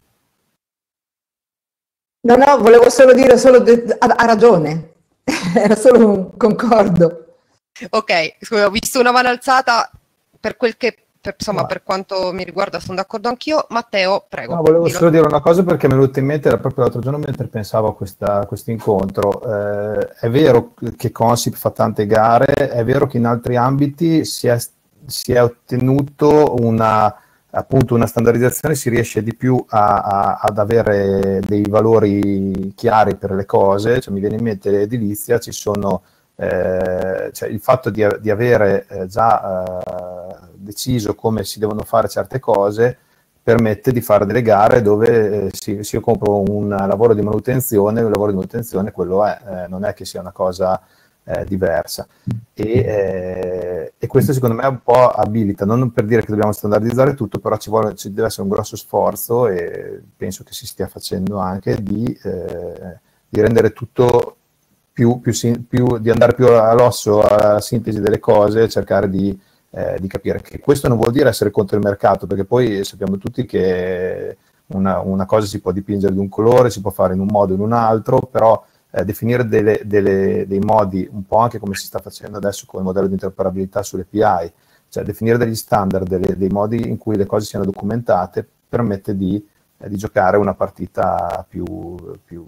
C: No, no, volevo solo dire, solo de- ha, ha ragione, era solo un concordo.
A: Ok, scusa, ho visto una mano alzata, per quel che, per, insomma, no. Per quanto mi riguarda sono d'accordo anch'io. Matteo, prego.
D: No, volevo solo dire una cosa perché mi è venuto in mente, era proprio l'altro giorno mentre pensavo a questa, questo incontro. Eh, è vero che Consip fa tante gare, è vero che in altri ambiti si è, si è ottenuto una... appunto una standardizzazione, si riesce di più a, a, ad avere dei valori chiari per le cose, cioè, mi viene in mente l'edilizia, ci sono eh, cioè il fatto di, di avere eh, già eh, deciso come si devono fare certe cose permette di fare delle gare dove eh, si, se io compro un lavoro di manutenzione, un lavoro di manutenzione quello è, eh, non è che sia una cosa Eh, diversa e, eh, e questo secondo me un po' abilita, non per dire che dobbiamo standardizzare tutto, però ci, vuole, ci deve essere un grosso sforzo e penso che si stia facendo anche di, eh, di rendere tutto più, più, più di andare più all'osso, alla sintesi delle cose, cercare di, eh, di capire che questo non vuol dire essere contro il mercato, perché poi sappiamo tutti che una, una cosa si può dipingere di un colore, si può fare in un modo o in un altro, però Eh, definire delle, delle, dei modi, un po' anche come si sta facendo adesso con il modello di interoperabilità sulle P I, cioè definire degli standard, delle, dei modi in cui le cose siano documentate, permette di, eh, di giocare una partita più, più,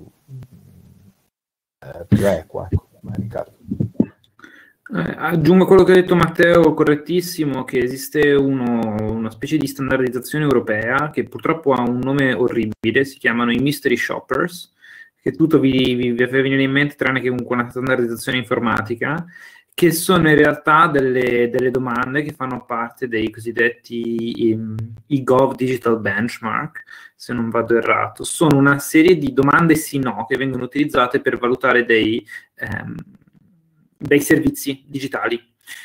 D: eh, più equa. Ecco, Riccardo.
E: Eh, aggiungo quello che ha detto Matteo, correttissimo, che esiste uno, una specie di standardizzazione europea che purtroppo ha un nome orribile, si chiamano i mystery shoppers, che tutto vi, vi, vi fa venire in mente tranne che con una standardizzazione informatica, che sono in realtà delle, delle domande che fanno parte dei cosiddetti um, eGov Digital Benchmark, se non vado errato. Sono una serie di domande sì-no che vengono utilizzate per valutare dei, um, dei servizi digitali.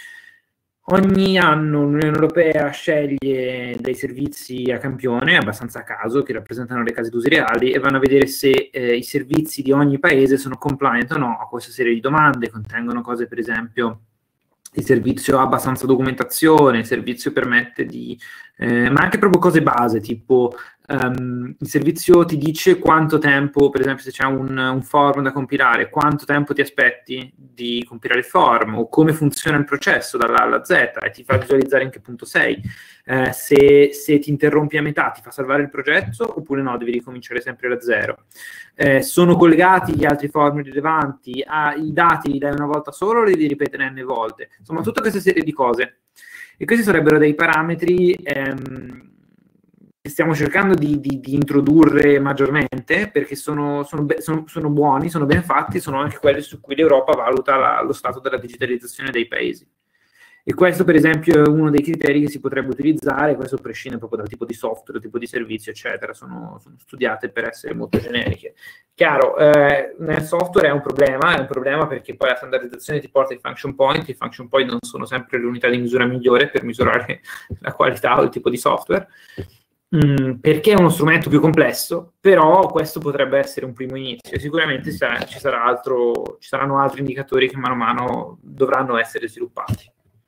E: Ogni anno l'Unione Europea sceglie dei servizi a campione, abbastanza a caso, che rappresentano le case d'uso reali, e vanno a vedere se eh, i servizi di ogni paese sono compliant o no a questa serie di domande. Contengono cose, per esempio, il servizio ha abbastanza documentazione, il servizio permette di... Eh, ma anche proprio cose base, tipo um, il servizio ti dice quanto tempo, per esempio se c'è un, un form da compilare, quanto tempo ti aspetti di compilare il form, o come funziona il processo dall'A alla Z, e ti fa visualizzare in che punto sei. Eh, se, se ti interrompi a metà ti fa salvare il progetto, oppure no, devi ricominciare sempre da zero. Eh, sono collegati gli altri form rilevanti, ah, i dati li dai una volta solo o li devi ripetere n volte? Insomma, tutta questa serie di cose. E questi sarebbero dei parametri ehm, che stiamo cercando di, di, di introdurre maggiormente, perché sono, sono, sono, sono buoni, sono ben fatti, sono anche quelli su cui l'Europa valuta la, lo stato della digitalizzazione dei paesi. E questo, per esempio, è uno dei criteri che si potrebbe utilizzare. Questo prescinde proprio dal tipo di software, tipo di servizio, eccetera. Sono, sono studiate per essere molto generiche. Chiaro, eh, nel software è un problema, è un problema perché poi la standardizzazione ti porta ai function point. I function point non sono sempre l'unità di misura migliore per misurare la qualità o il tipo di software. mh, perché è uno strumento più complesso, però questo potrebbe essere un primo inizio. Sicuramente ci, sarà, ci, sarà altro, ci saranno altri indicatori che mano a mano dovranno essere sviluppati.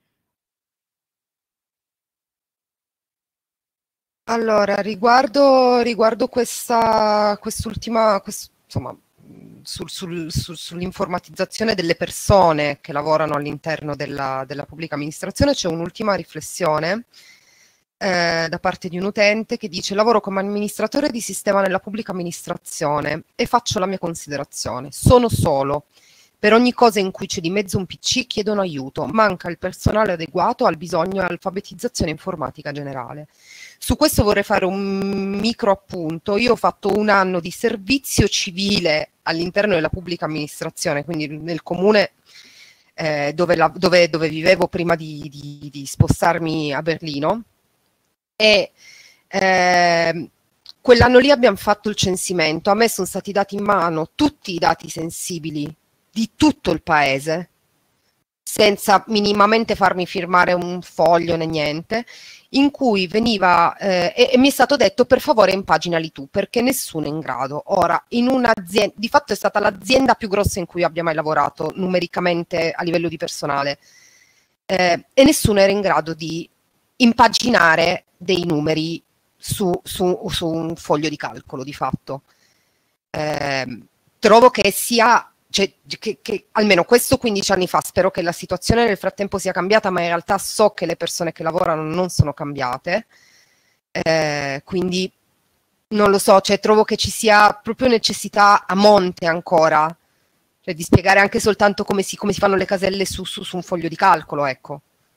A: Allora, riguardo, riguardo questa, quest'ultima, quest, insomma, sul, sul, sul, sull'informatizzazione delle persone che lavorano all'interno della, della pubblica amministrazione, c'è un'ultima riflessione eh, da parte di un utente che dice: lavoro come amministratore di sistema nella pubblica amministrazione e faccio la mia considerazione. Sono solo. Per ogni cosa in cui c'è di mezzo un P C chiedono aiuto, manca il personale adeguato al bisogno e alfabetizzazione informatica generale. Su questo vorrei fare un micro appunto. Io ho fatto un anno di servizio civile all'interno della pubblica amministrazione, quindi nel comune eh, dove, la, dove, dove vivevo prima di, di, di spostarmi a Berlino, e eh, quell'anno lì abbiamo fatto il censimento. A me sono stati dati in mano tutti i dati sensibili di tutto il paese, senza minimamente farmi firmare un foglio né niente, in cui veniva eh, e, e mi è stato detto: per favore impaginali tu, perché nessuno è in grado. Ora, in un'azienda, di fatto è stata l'azienda più grossa in cui abbia mai lavorato numericamente a livello di personale, eh, e nessuno era in grado di impaginare dei numeri su, su, su un foglio di calcolo, di fatto. Eh, trovo che sia... Cioè, che, che almeno questo quindici anni fa, spero che la situazione nel frattempo sia cambiata, ma in realtà so che le persone che lavorano non sono cambiate, eh, quindi non lo so, cioè, trovo che ci sia proprio necessità a monte ancora, cioè, di spiegare anche soltanto come si, come si fanno le caselle su, su, su un foglio di calcolo, ecco.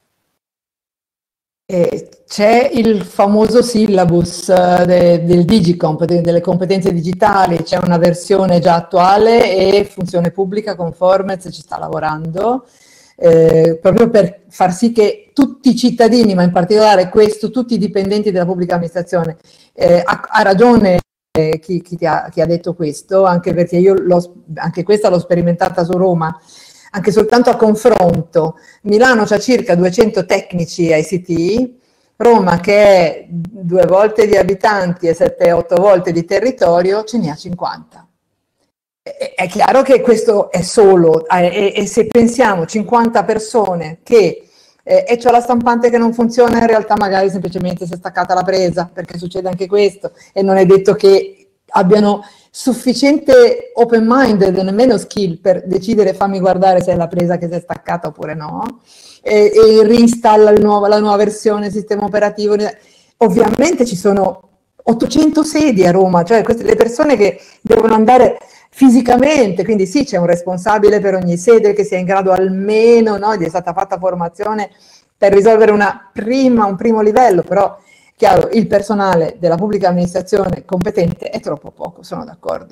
C: Eh, c'è il famoso syllabus uh, de, del Digicomp, de, delle competenze digitali, c'è una versione già attuale e funzione pubblica con Formez ci sta lavorando, eh, proprio per far sì che tutti i cittadini, ma in particolare questo, tutti i dipendenti della pubblica amministrazione, eh, ha, ha ragione eh, chi, chi, ti ha, chi ha detto questo, anche perché io l'ho, anche questa l'ho sperimentata su Roma, anche soltanto a confronto. Milano c'ha circa duecento tecnici I C T, Roma, che è due volte di abitanti e sette otto volte di territorio, ce ne ha cinquanta. È, è chiaro che questo è solo, e, e se pensiamo cinquanta persone che, eh, e c'ho la stampante che non funziona, in realtà magari semplicemente si è staccata la presa, perché succede anche questo, e non è detto che abbiano sufficiente open minded, nemmeno skill per decidere: fammi guardare se è la presa che si è staccata oppure no, e, e reinstalla il nuovo, la nuova versione del sistema operativo. Ovviamente ci sono ottocento sedi a Roma, cioè queste le persone che devono andare fisicamente, quindi sì, c'è un responsabile per ogni sede che sia in grado almeno, no, di è stata fatta formazione per risolvere una prima, un primo livello, però chiaro, il personale della pubblica amministrazione competente è troppo poco, sono d'accordo.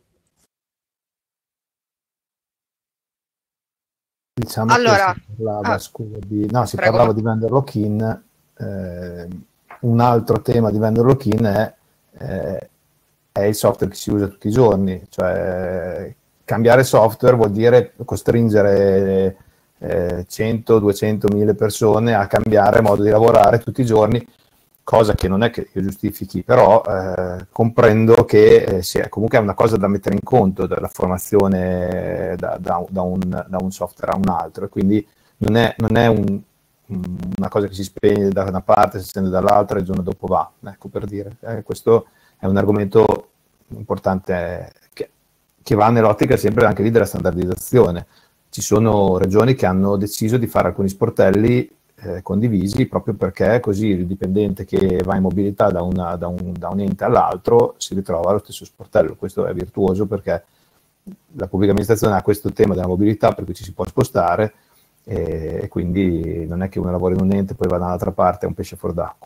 D: Diciamo
A: allora,
D: che si parlava,
A: ah,
D: scusa, di, no, si
A: prego.
D: parlava di vendor lock-in. Eh, un altro tema di vendor lock-in è, eh, è il software che si usa tutti i giorni, cioè cambiare software vuol dire costringere eh, cento, duecento, mille persone a cambiare modo di lavorare tutti i giorni, cosa che non è che io giustifichi, però eh, comprendo che eh, sia, comunque è una cosa da mettere in conto della formazione da, da, da, un, da un software a un altro, e quindi non è, non è un, una cosa che si spegne da una parte, si accende dall'altra e il giorno dopo va, ecco, per dire. Eh, questo è un argomento importante che, che va nell'ottica sempre anche lì della standardizzazione. Ci sono regioni che hanno deciso di fare alcuni sportelli Eh, condivisi, proprio perché così il dipendente che va in mobilità da, una, da, un, da un ente all'altro si ritrova allo stesso sportello. Questo è virtuoso perché la pubblica amministrazione ha questo tema della mobilità, per cui ci si può spostare, e, e quindi non è che uno lavora in un ente e poi va dall'altra parte, è un pesce fuor d'acqua.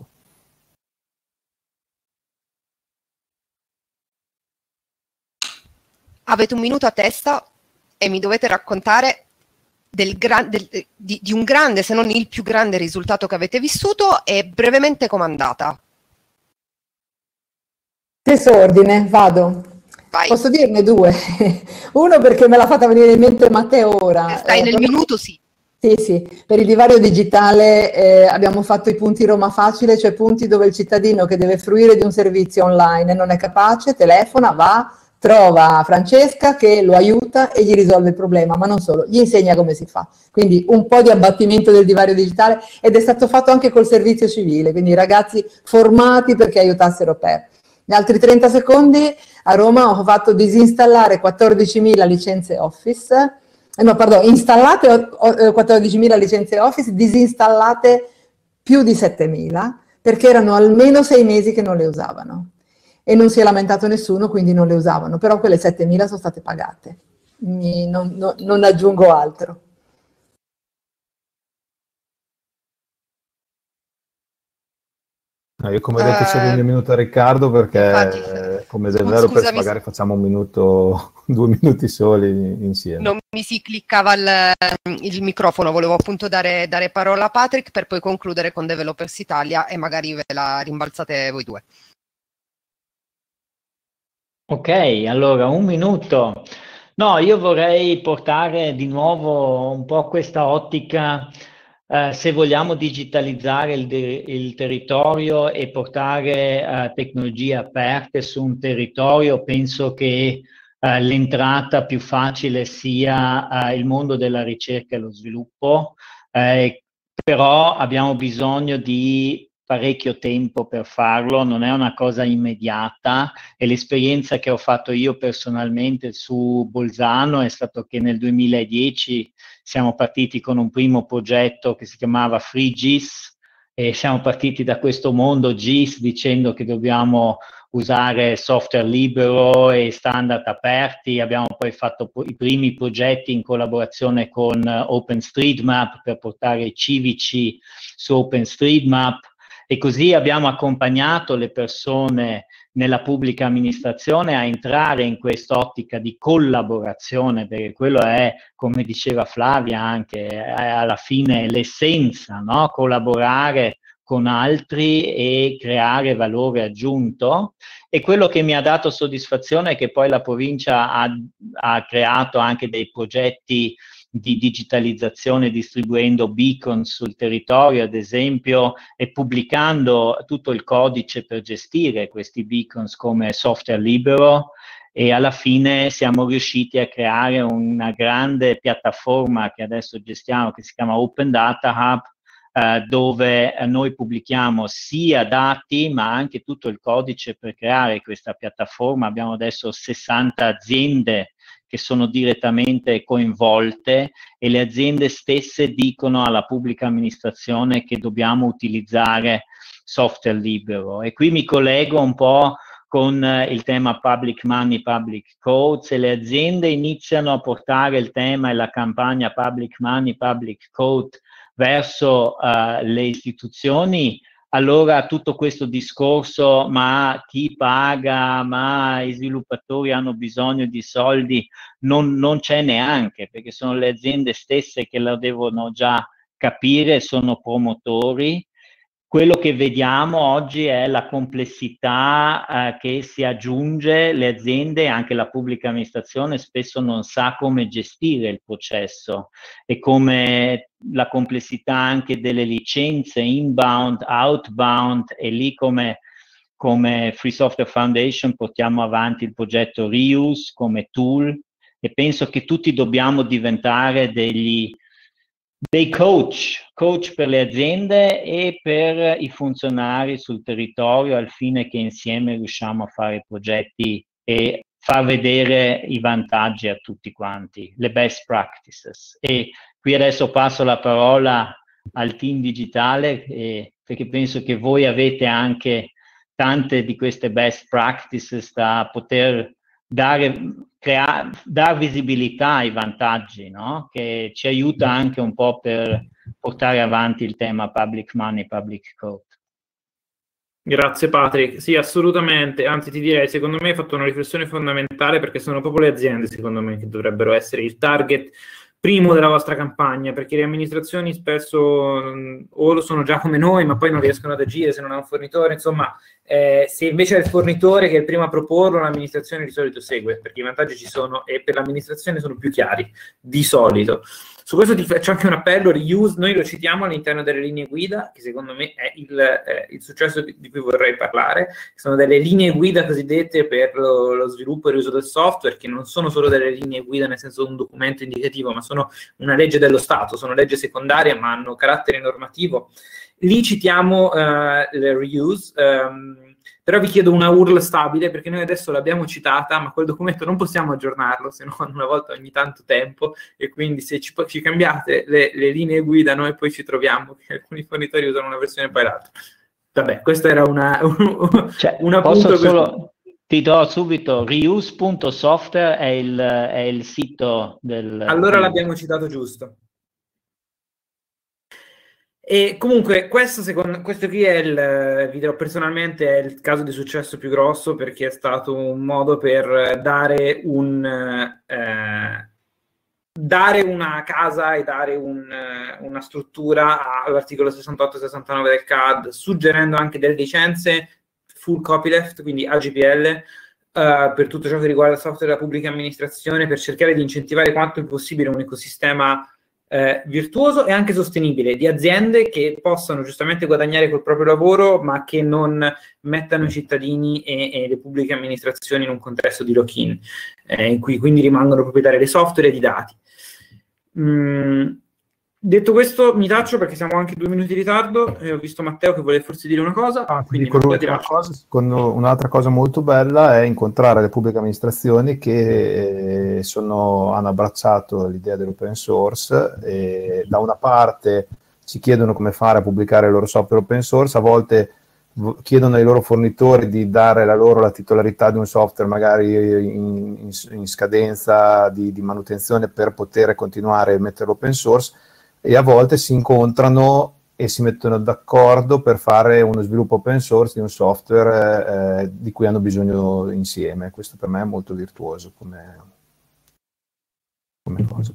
A: Avete un minuto a testa e mi dovete raccontare Del gran, del, di, di un grande, se non il più grande risultato che avete vissuto, e brevemente com'è andata.
C: Stesso ordine, vado.
A: Vai.
C: Posso dirne due? Uno perché me l'ha fatta venire in mente Matteo ora.
A: Se stai
C: eh,
A: nel
C: proprio...
A: minuto, sì.
C: Sì, sì, per il divario digitale eh, abbiamo fatto i punti Roma Facile, cioè punti dove il cittadino che deve fruire di un servizio online e non è capace, telefona, va, trova Francesca che lo aiuta e gli risolve il problema, ma non solo, gli insegna come si fa. Quindi un po' di abbattimento del divario digitale, ed è stato fatto anche col servizio civile, quindi i ragazzi formati perché aiutassero per. Gli altri trenta secondi, a Roma ho fatto disinstallare quattordicimila licenze Office, eh no, pardon, installate quattordicimila licenze Office, disinstallate più di settemila, perché erano almeno sei mesi che non le usavano. E non si è lamentato nessuno, quindi non le usavano, però quelle settemila sono state pagate. Mi, non, non, non aggiungo altro.
D: No, io come ho detto cedo il mio minuto a Riccardo perché
A: Infatti,
D: come del
A: scu-
D: vero penso
A: scusami,
D: magari facciamo un minuto, due minuti soli insieme.
A: non mi si cliccava il, il microfono, volevo appunto dare, dare parola a Patrick per poi concludere con Developers Italia e magari ve la rimbalzate voi due.
B: Ok, allora un minuto. No, io vorrei portare di nuovo un po' questa ottica, eh, se vogliamo digitalizzare il, il territorio e portare eh, tecnologie aperte su un territorio, penso che eh, l'entrata più facile sia eh, il mondo della ricerca e lo sviluppo, eh, però abbiamo bisogno di parecchio tempo per farlo, non è una cosa immediata, e l'esperienza che ho fatto io personalmente su Bolzano è stato che nel duemiladieci siamo partiti con un primo progetto che si chiamava Free G I S, e siamo partiti da questo mondo G I S dicendo che dobbiamo usare software libero e standard aperti. Abbiamo poi fatto i primi progetti in collaborazione con OpenStreetMap per portare i civici su OpenStreetMap, e così abbiamo accompagnato le persone nella pubblica amministrazione a entrare in quest'ottica di collaborazione, perché quello è, come diceva Flavia, anche alla fine l'essenza, no? Collaborare con altri e creare valore aggiunto. E quello che mi ha dato soddisfazione è che poi la provincia ha, ha creato anche dei progetti di digitalizzazione distribuendo beacon sul territorio, ad esempio, e pubblicando tutto il codice per gestire questi beacons come software libero, e alla fine siamo riusciti a creare una grande piattaforma che adesso gestiamo, che si chiama Open Data Hub, eh, dove noi pubblichiamo sia dati ma anche tutto il codice per creare questa piattaforma. Abbiamo adesso sessanta aziende che sono direttamente coinvolte, e le aziende stesse dicono alla pubblica amministrazione che dobbiamo utilizzare software libero. E qui mi collego un po' con il tema public money, public code. Se le aziende iniziano a portare il tema e la campagna public money, public code verso uh, le istituzioni, allora tutto questo discorso, ma chi paga, ma i sviluppatori hanno bisogno di soldi, non, non c'è neanche, perché sono le aziende stesse che lo devono già capire, sono promotori. Quello che vediamo oggi è la complessità eh, che si aggiunge, le aziende, anche la pubblica amministrazione, spesso non sa come gestire il processo, e come la complessità anche delle licenze inbound, outbound, e lì come, come Free Software Foundation portiamo avanti il progetto Reuse come tool, e penso che tutti dobbiamo diventare degli dei coach, coach per le aziende e per i funzionari sul territorio, al fine che insieme riusciamo a fare progetti e far vedere i vantaggi a tutti quanti, le best practices. E qui adesso passo la parola al team digitale, eh, perché penso che voi avete anche tante di queste best practices da poter dare, crea, dar visibilità ai vantaggi, no? Che ci aiuta anche un po' per portare avanti il tema public money, public code.
E: Grazie Patrick, sì, assolutamente, anzi ti direi, secondo me hai fatto una riflessione fondamentale, perché sono proprio le aziende, secondo me, che dovrebbero essere il target primo della vostra campagna, perché le amministrazioni spesso mh, o lo sono già come noi, ma poi non riescono ad agire se non ha un fornitore. Insomma, eh, se invece è il fornitore che è il primo a proporlo, l'amministrazione di solito segue, perché i vantaggi ci sono e per l'amministrazione sono più chiari, di solito. Su questo ti faccio anche un appello, reuse, noi lo citiamo all'interno delle linee guida, che secondo me è il, eh, il successo di, di cui vorrei parlare, sono delle linee guida cosiddette per lo, lo sviluppo e il riuso del software, che non sono solo delle linee guida nel senso di un documento indicativo, ma sono una legge dello Stato, sono legge secondarie ma hanno carattere normativo. Lì citiamo uh, il reuse, um, però vi chiedo una U R L stabile, perché noi adesso l'abbiamo citata, ma quel documento non possiamo aggiornarlo, se no una volta ogni tanto tempo, e quindi se ci, ci cambiate le, le linee guida, noi poi ci troviamo che alcuni fornitori usano una versione e poi l'altra. Vabbè, questo era una, un,
B: cioè,
E: una
B: posso
E: punto
B: solo,
E: questo.
B: Ti do subito, reuse punto software è il, è il sito del...
E: Allora l'abbiamo citato giusto. E comunque questo, secondo, questo qui è il, vi dirò personalmente, è il caso di successo più grosso, perché è stato un modo per dare un eh, dare una casa e dare un, una struttura all'articolo sessantotto sessantanove del C A D, suggerendo anche delle licenze full copyleft, quindi A G P L, Uh, per tutto ciò che riguarda il software della pubblica amministrazione, per cercare di incentivare quanto è possibile un ecosistema eh, virtuoso e anche sostenibile di aziende che possano giustamente guadagnare col proprio lavoro, ma che non mettano i cittadini e, e le pubbliche amministrazioni in un contesto di lock-in, eh, in cui quindi rimangono proprietari di software e di dati. Mm. Detto questo, mi taccio perché siamo anche due minuti in ritardo e ho visto Matteo che vuole forse dire una cosa.
D: Ah,
E: quindi
D: dico
E: Matteo, ti
D: una
E: lascio.
D: cosa, secondo, un'altra cosa molto bella è incontrare le pubbliche amministrazioni che eh, sono, hanno abbracciato l'idea dell'open source e da una parte ci chiedono come fare a pubblicare il loro software open source, a volte chiedono ai loro fornitori di dare la loro la titolarità di un software magari in, in, in scadenza di, di manutenzione per poter continuare a metterlo open source, e a volte si incontrano e si mettono d'accordo per fare uno sviluppo open source di un software eh, di cui hanno bisogno insieme. Questo per me è molto virtuoso come, come cosa.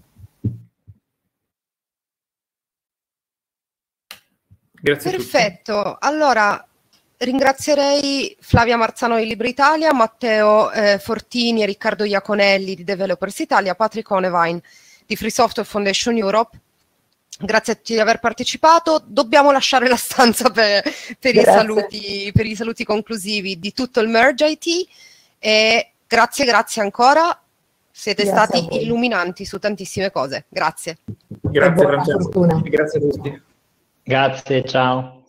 E: Grazie.
A: Perfetto, allora ringrazierei Flavia Marzano di Libri Italia, Matteo eh, Fortini e Riccardo Iaconelli di Developers Italia, Patrick Honevine di Free Software Foundation Europe. Grazie a tutti di aver partecipato. Dobbiamo lasciare la stanza per, per, i saluti, per i saluti conclusivi di tutto il Merge I T e grazie, grazie ancora. Siete grazie stati illuminanti su tantissime cose. Grazie.
E: Grazie Francesco. Grazie a tutti.
B: Grazie, ciao.